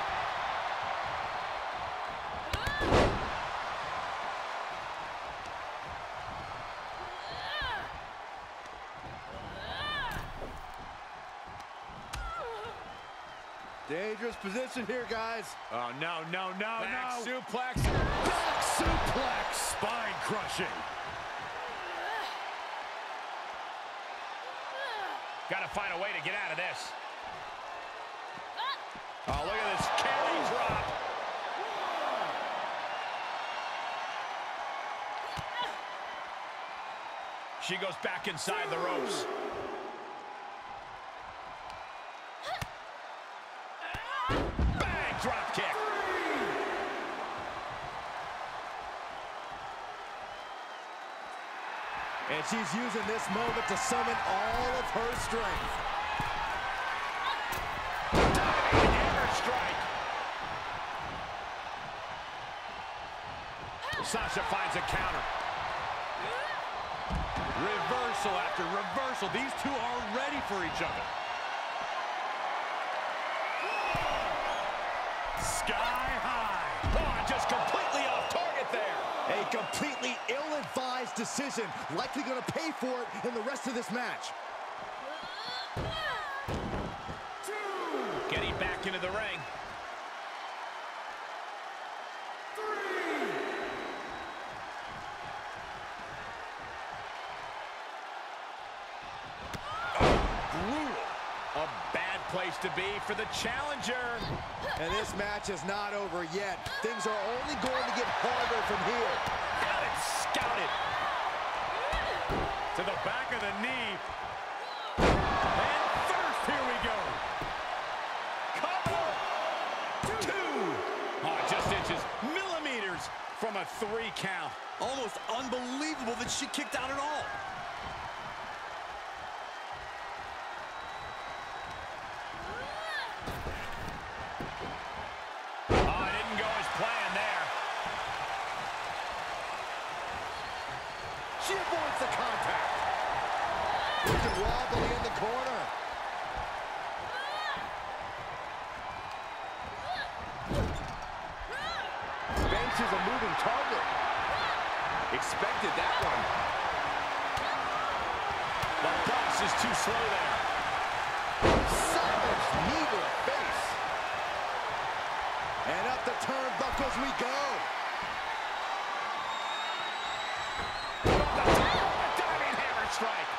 Dangerous position here, guys. Oh, no, no, no, Back no. suplex. Back suplex. Spine crushing. Got to find a way to get out of this. Oh, look at this carry drop. She goes back inside the ropes. Bang, drop kick. And she's using this moment to summon all of her strength. Diving hammer strike. Sasha finds a counter. Reversal after reversal. These two are ready for each other. Sky high. Oh, just completely off target there. A completely ill-advised decision, likely going to pay for it in the rest of this match. Getting back into the ring. A bad place to be for the challenger. And this match is not over yet. Things are only going to get harder from here. Got it scouted. To the back of the knee. And first, here we go. Cover. Two. Oh, just inches, millimeters from a three count. Almost unbelievable that she kicked out at all. She avoids the contact. Looking wobbly in the corner. Banks is a moving target. Expected that one. The boss is too slow there. Savage knee to the face. And up the turnbuckles we go. Strike.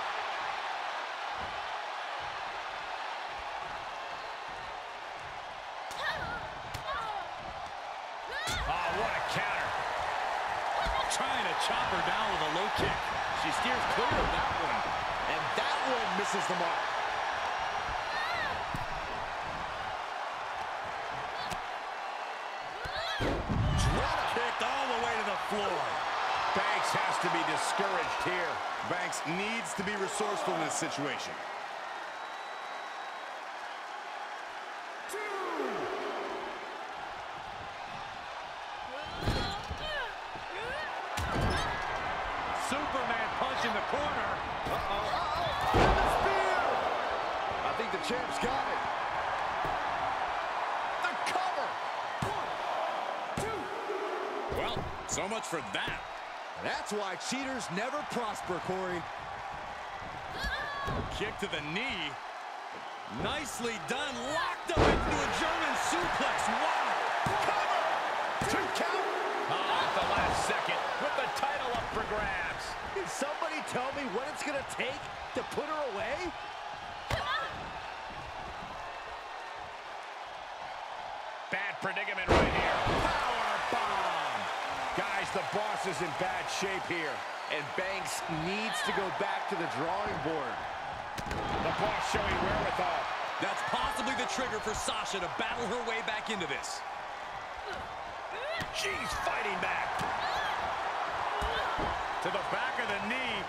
Oh, what a counter. Trying to chop her down with a low kick. She steers clear of that one. And that one misses the mark. Drop kicked all the way to the floor. Banks has to be discouraged here. Banks needs to be resourceful in this situation. Superman punch in the corner. Uh-oh. Uh-oh. The spear. I think the champ's got it. The cover. One, two. Well, so much for that. That's why cheaters never prosper, Corey. Kick to the knee. Nicely done. Locked up into a German suplex. Wow. Cover. Two count. Oh, at the last second. With the title up for grabs. Can somebody tell me what it's going to take to put her away? Bad predicament right here. Power appears the boss is in bad shape here. And Banks needs to go back to the drawing board. The boss showing wherewithal. That's possibly the trigger for Sasha to battle her way back into this. She's fighting back. To the back of the knee.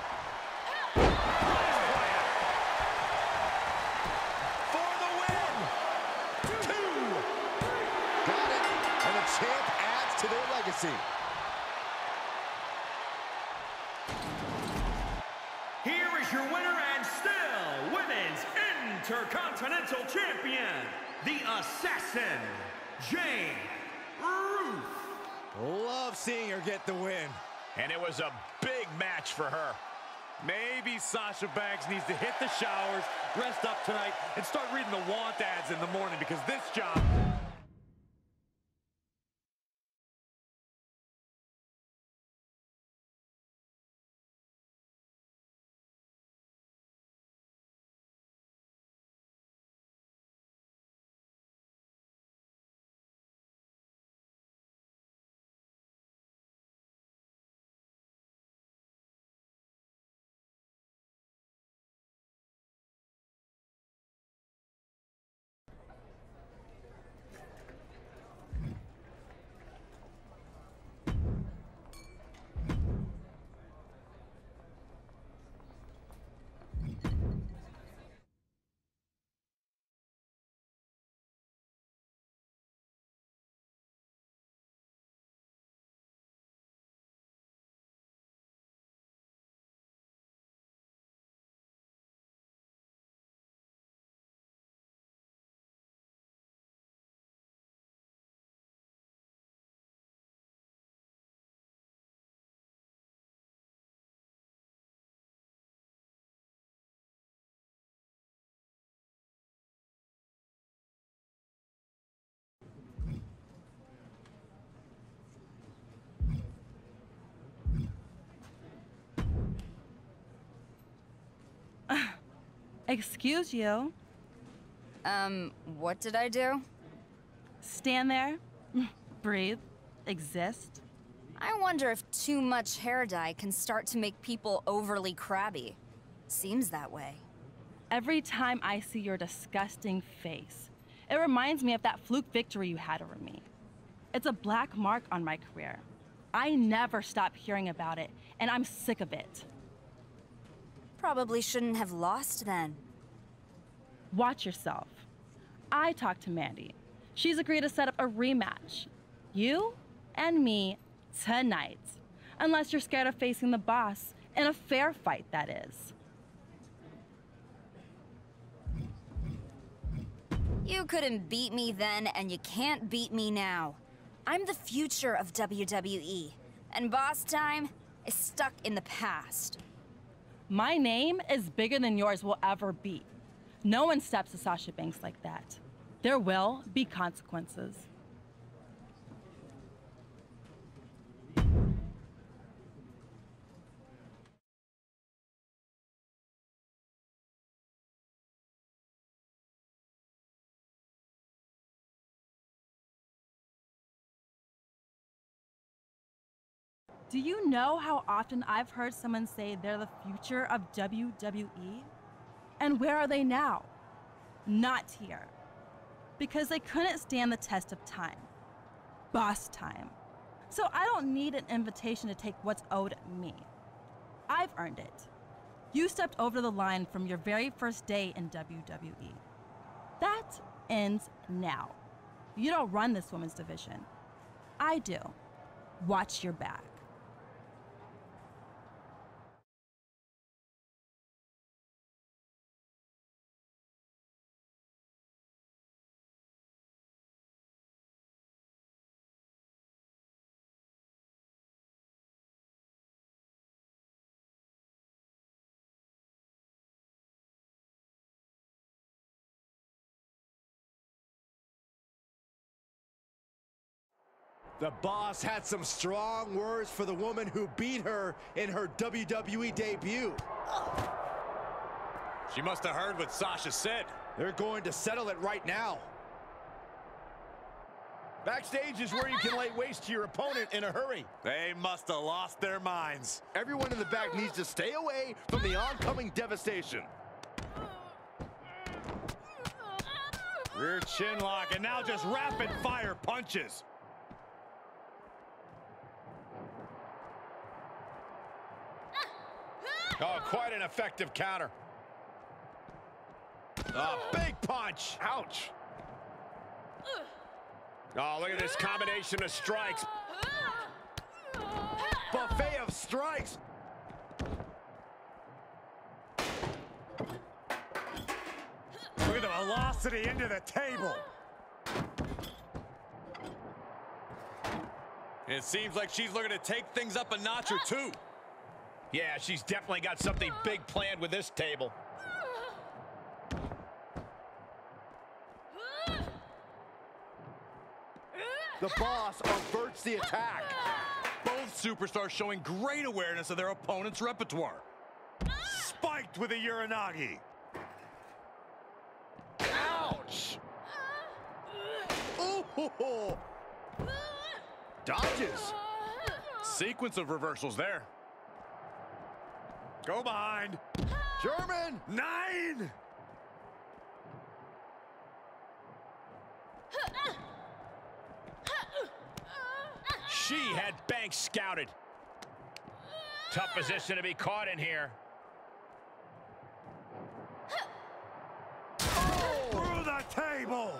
For the win! Two! Got it. And the champ adds to their legacy. Here is your winner and still Women's Intercontinental Champion, the Assassin, Jane Ruth. Love seeing her get the win. And it was a big match for her. Maybe Sasha Banks needs to hit the showers, rest up tonight, and start reading the want ads in the morning, because this job... Excuse you. Um, what did I do? Stand there, breathe, exist. I wonder if too much hair dye can start to make people overly crabby. Seems that way. Every time I see your disgusting face, it reminds me of that fluke victory you had over me. It's a black mark on my career. I never stop hearing about it, and I'm sick of it. Probably shouldn't have lost then. Watch yourself. I talked to Mandy. She's agreed to set up a rematch. You and me tonight. Unless you're scared of facing the boss in a fair fight, that is. You couldn't beat me then, and you can't beat me now. I'm the future of W W E, and boss time is stuck in the past. My name is bigger than yours will ever be. No one steps to Sasha Banks like that. There will be consequences. Do you know how often I've heard someone say they're the future of W W E? And where are they now? Not here. Because they couldn't stand the test of time. Boss time. So I don't need an invitation to take what's owed me. I've earned it. You stepped over the line from your very first day in W W E. That ends now. You don't run this women's division. I do. Watch your back. The boss had some strong words for the woman who beat her in her W W E debut. She must have heard what Sasha said. They're going to settle it right now. Backstage is where you can lay waste to your opponent in a hurry. They must have lost their minds. Everyone in the back needs to stay away from the oncoming devastation. Rear chin lock, and now just rapid fire punches. Oh, quite an effective counter. A big punch. Ouch. Oh, look at this combination of strikes. Buffet of strikes. Look at the velocity into the table. It seems like she's looking to take things up a notch or two. Yeah, she's definitely got something big planned with this table. The boss averts the attack. Both superstars showing great awareness of their opponent's repertoire. Spiked with a Uranagi. Ouch! Ooh, dodges. Sequence of reversals there. Go behind. German. Nine. She had Banks scouted. Tough position to be caught in here. Through the table.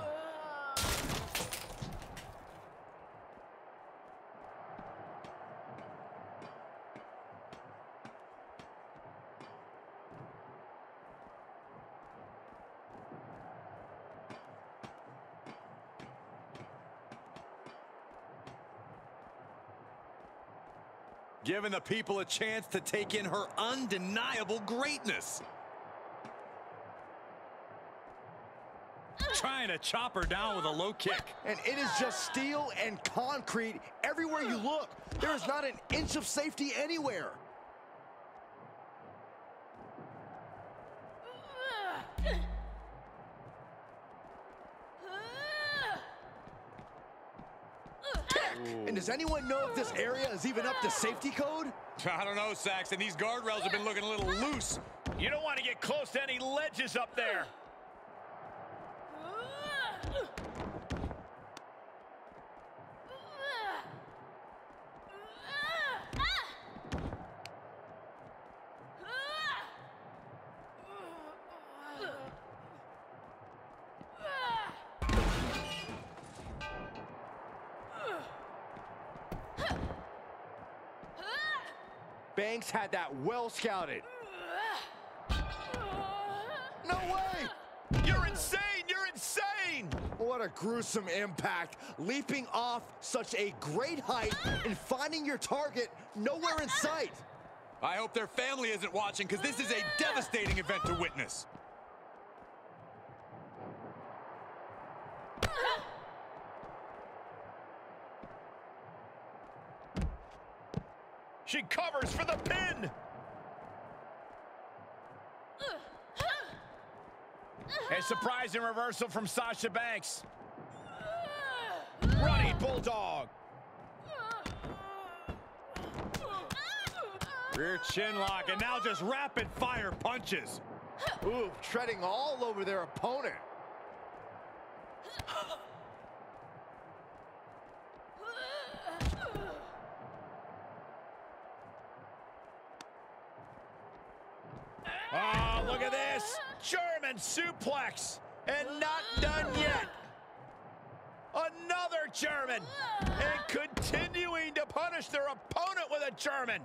Giving the people a chance to take in her undeniable greatness. Trying to chop her down with a low kick. And it is just steel and concrete everywhere you look. There is not an inch of safety anywhere. And does anyone know if this area is even up to safety code? I don't know, Saxton. These guardrails have been looking a little loose. You don't want to get close to any ledges up there. Banks had that well scouted. No way! You're insane! You're insane! What a gruesome impact. Leaping off such a great height and finding your target nowhere in sight. I hope their family isn't watching, because this is a devastating event to witness. She covers for the pin! A surprising reversal from Sasha Banks. Running Bulldog. Rear chin lock, and now just rapid fire punches. Ooh, treading all over their opponent. Oh, look at this. German suplex. And not done yet. Another German. And continuing to punish their opponent with a German.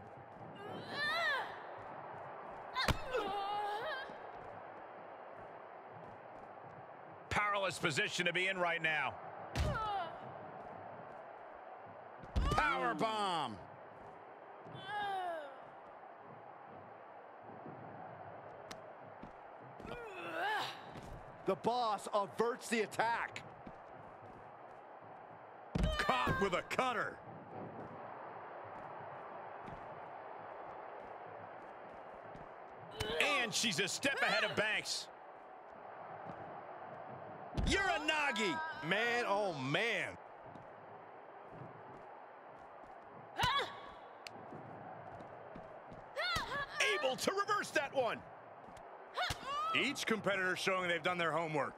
Powerless position to be in right now. Power bomb. The boss averts the attack. Caught with a cutter. And she's a step ahead of Banks. Uranagi. Man, oh man. able to reverse that one. Each competitor showing they've done their homework.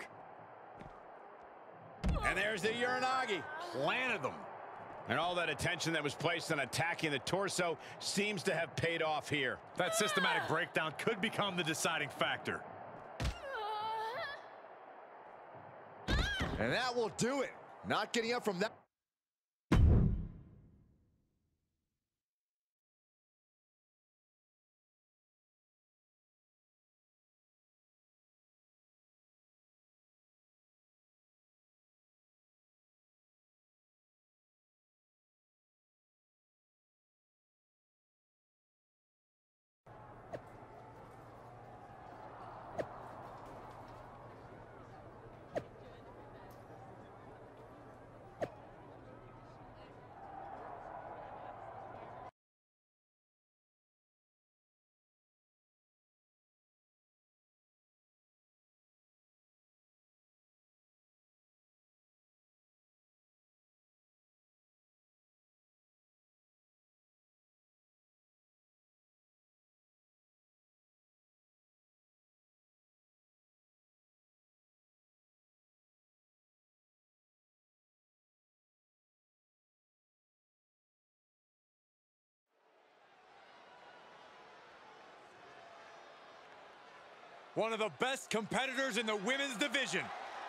And there's the Uranagi. Planted them. And all that attention that was placed on attacking the torso seems to have paid off here. That systematic breakdown could become the deciding factor. And that will do it. Not getting up from that. One of the best competitors in the women's division.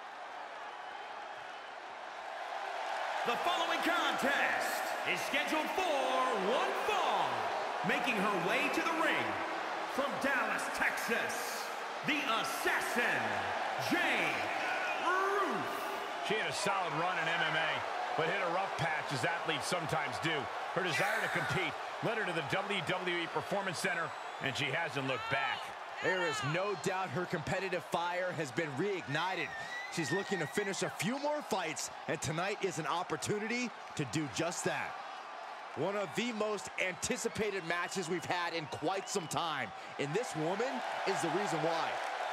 The following contest is scheduled for one fall. Making her way to the ring from Dallas, Texas, the Assassin, Jane Ruth. She had a solid run in M M A, but hit a rough patch as athletes sometimes do. Her desire to compete led her to the W W E Performance Center, and she hasn't looked back. There is no doubt her competitive fire has been reignited. She's looking to finish a few more fights, and tonight is an opportunity to do just that. One of the most anticipated matches we've had in quite some time, and this woman is the reason why.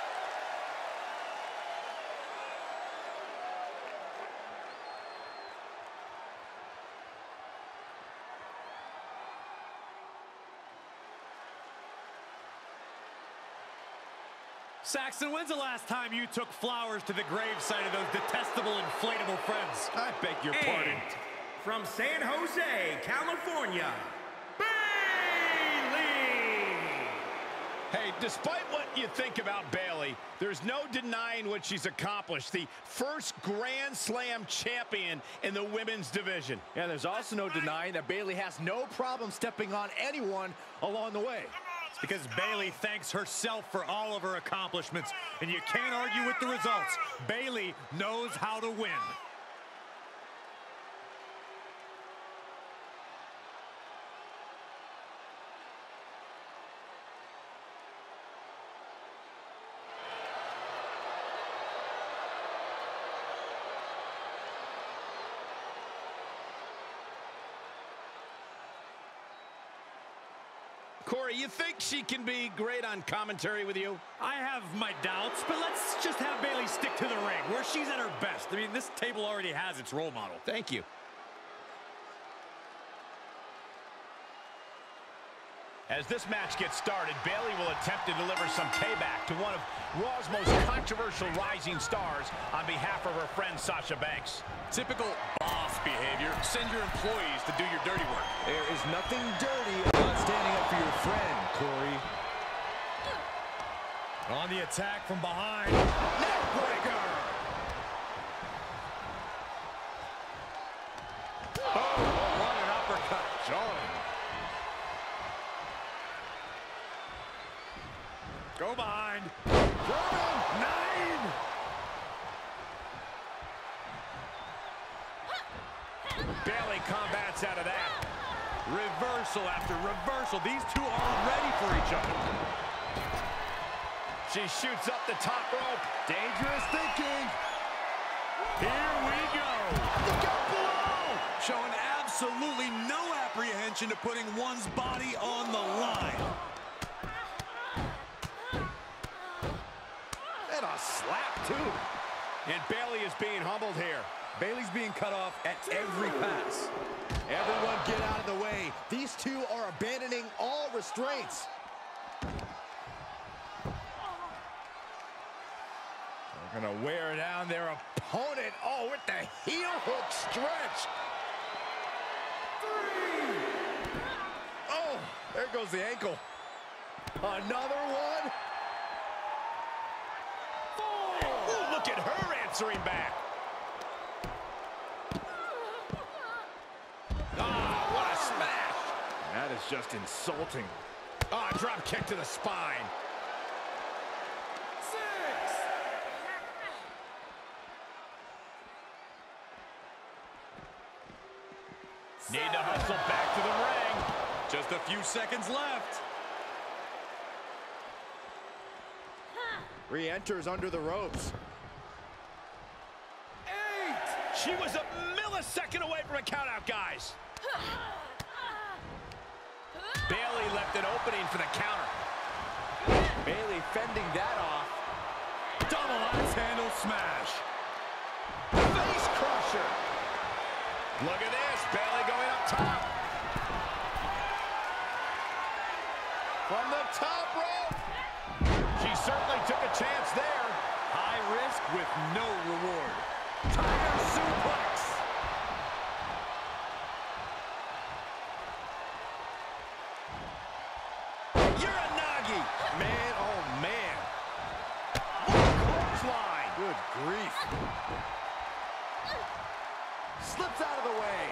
Saxton, when's the last time you took flowers to the gravesite of those detestable inflatable friends? I beg your pardon. And from San Jose, California, Bayley! Hey, despite what you think about Bayley, there's no denying what she's accomplished. The first Grand Slam champion in the women's division. And there's also no denying that Bayley has no problem stepping on anyone along the way. It's because Bayley thanks herself for all of her accomplishments, and you can't argue with the results. Bayley knows how to win. Corey, you think she can be great on commentary with you? I have my doubts, but let's just have Bayley stick to the ring, where she's at her best. I mean, this table already has its role model. Thank you. As this match gets started, Bayley will attempt to deliver some payback to one of Raw's most controversial rising stars on behalf of her friend Sasha Banks. Typical boss behavior. Send your employees to do your dirty work. There is nothing dirty about standing up for your friend, Corey. On the attack from behind. Neckbreaker! Oh, what an uppercut. John. Go behind. German, nine! Bayley combats out of that. Reversal after reversal. These two are ready for each other. She shoots up the top rope. Dangerous thinking. Here we go. The gut below. Showing absolutely no apprehension to putting one's body on the line. And a slap, too. And Bayley is being humbled here. Bayley's being cut off at every pass. Everyone get out of the way. These two are abandoning all restraints. Gonna wear down their opponent. Oh, with the heel hook stretch. Three. Oh, there goes the ankle. Another one. Four. Ooh, look at her answering back. Ah, what a smash. That is just insulting. Ah, oh, drop kick to the spine. Need to hustle back to the ring. Just a few seconds left. Re-enters under the ropes. Eight. She was a millisecond away from a countout, guys. Bayley left an opening for the counter. Bayley fending that off. Double axe handle smash. Face crusher. Look at this, Bayley going up top. From the top rope. She certainly took a chance there. High risk with no reward. Tiger suplex. Uranagi. Man, oh man. Clothesline. Good grief. Slips out of the way.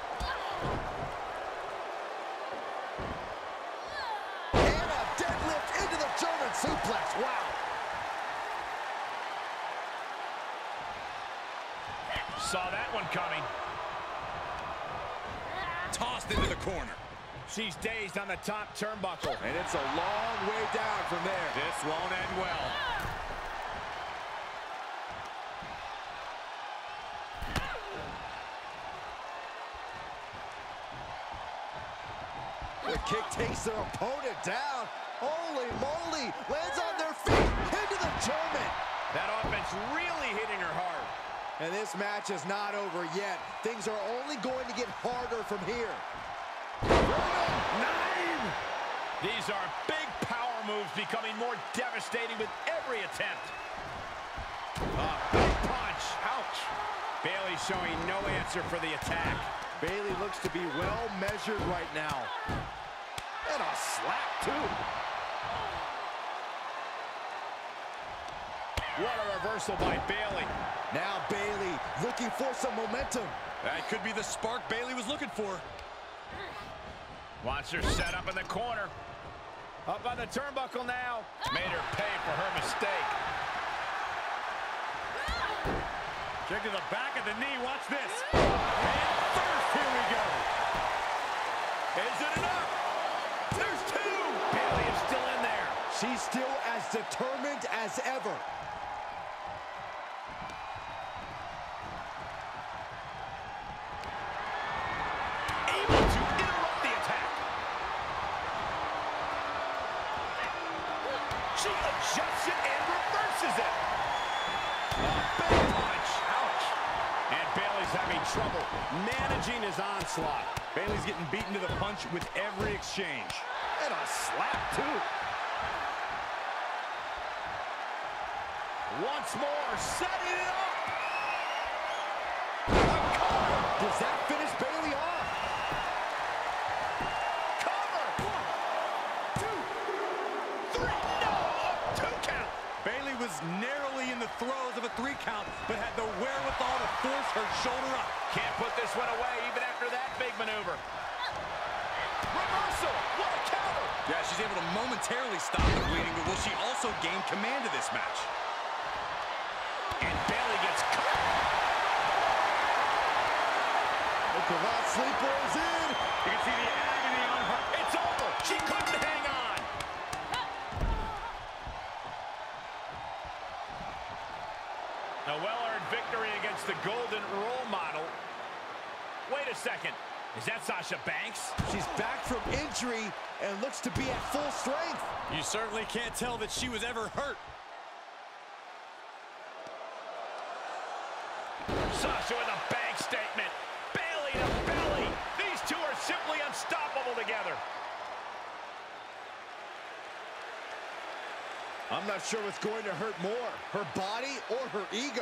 And a deadlift into the German suplex. Wow. Saw that one coming. Tossed into the corner. She's dazed on the top turnbuckle. And it's a long way down from there. This won't end well. The kick takes their opponent down. Holy moly. Lands on their feet. Into the German. That offense really hitting her hard. And this match is not over yet. Things are only going to get harder from here. Nine! These are big power moves becoming more devastating with every attempt. A big punch. Ouch. Bayley showing no answer for the attack. Bayley looks to be well measured right now. And a slap, too. What a reversal by Bayley. Now Bayley looking for some momentum. That could be the spark Bayley was looking for. Watch her set up in the corner. Up on the turnbuckle now. Made her pay for her mistake. Kick to the back of the knee. Watch this. And first, here we go. Is it enough? There's two. Bayley is still in there. She's still as determined as ever. Able to interrupt the attack. She adjusts it and reverses it. A big punch. Ouch. And Bayley's having trouble managing his onslaught. Bayley's getting beaten to the punch with every exchange. And a slap, too. Once more, setting it up. Does that finish Bayley off? Cover. One, two, three. No, a two count. Bayley was narrowly in the throes of a three count, but had the wherewithal to force her shoulder up. Can't put this one away even after that big maneuver. Reversal. What a counter. Yeah, she's able to momentarily stop the bleeding, but will she also gain command of this match? And Bayley gets caught. The cravat sleeper is in. You can see the agony on her. It's over. She couldn't hang on. A well-earned victory against the Golden Role Model. Wait a second. Is that Sasha Banks? She's back from injury and looks to be at full strength. You certainly can't tell that she was ever hurt. Sasha with a bank statement. Bayley to belly. These two are simply unstoppable together. I'm not sure what's going to hurt more, her body or her ego.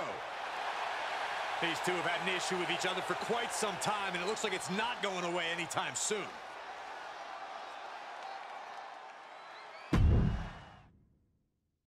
These two have had an issue with each other for quite some time, and it looks like it's not going away anytime soon.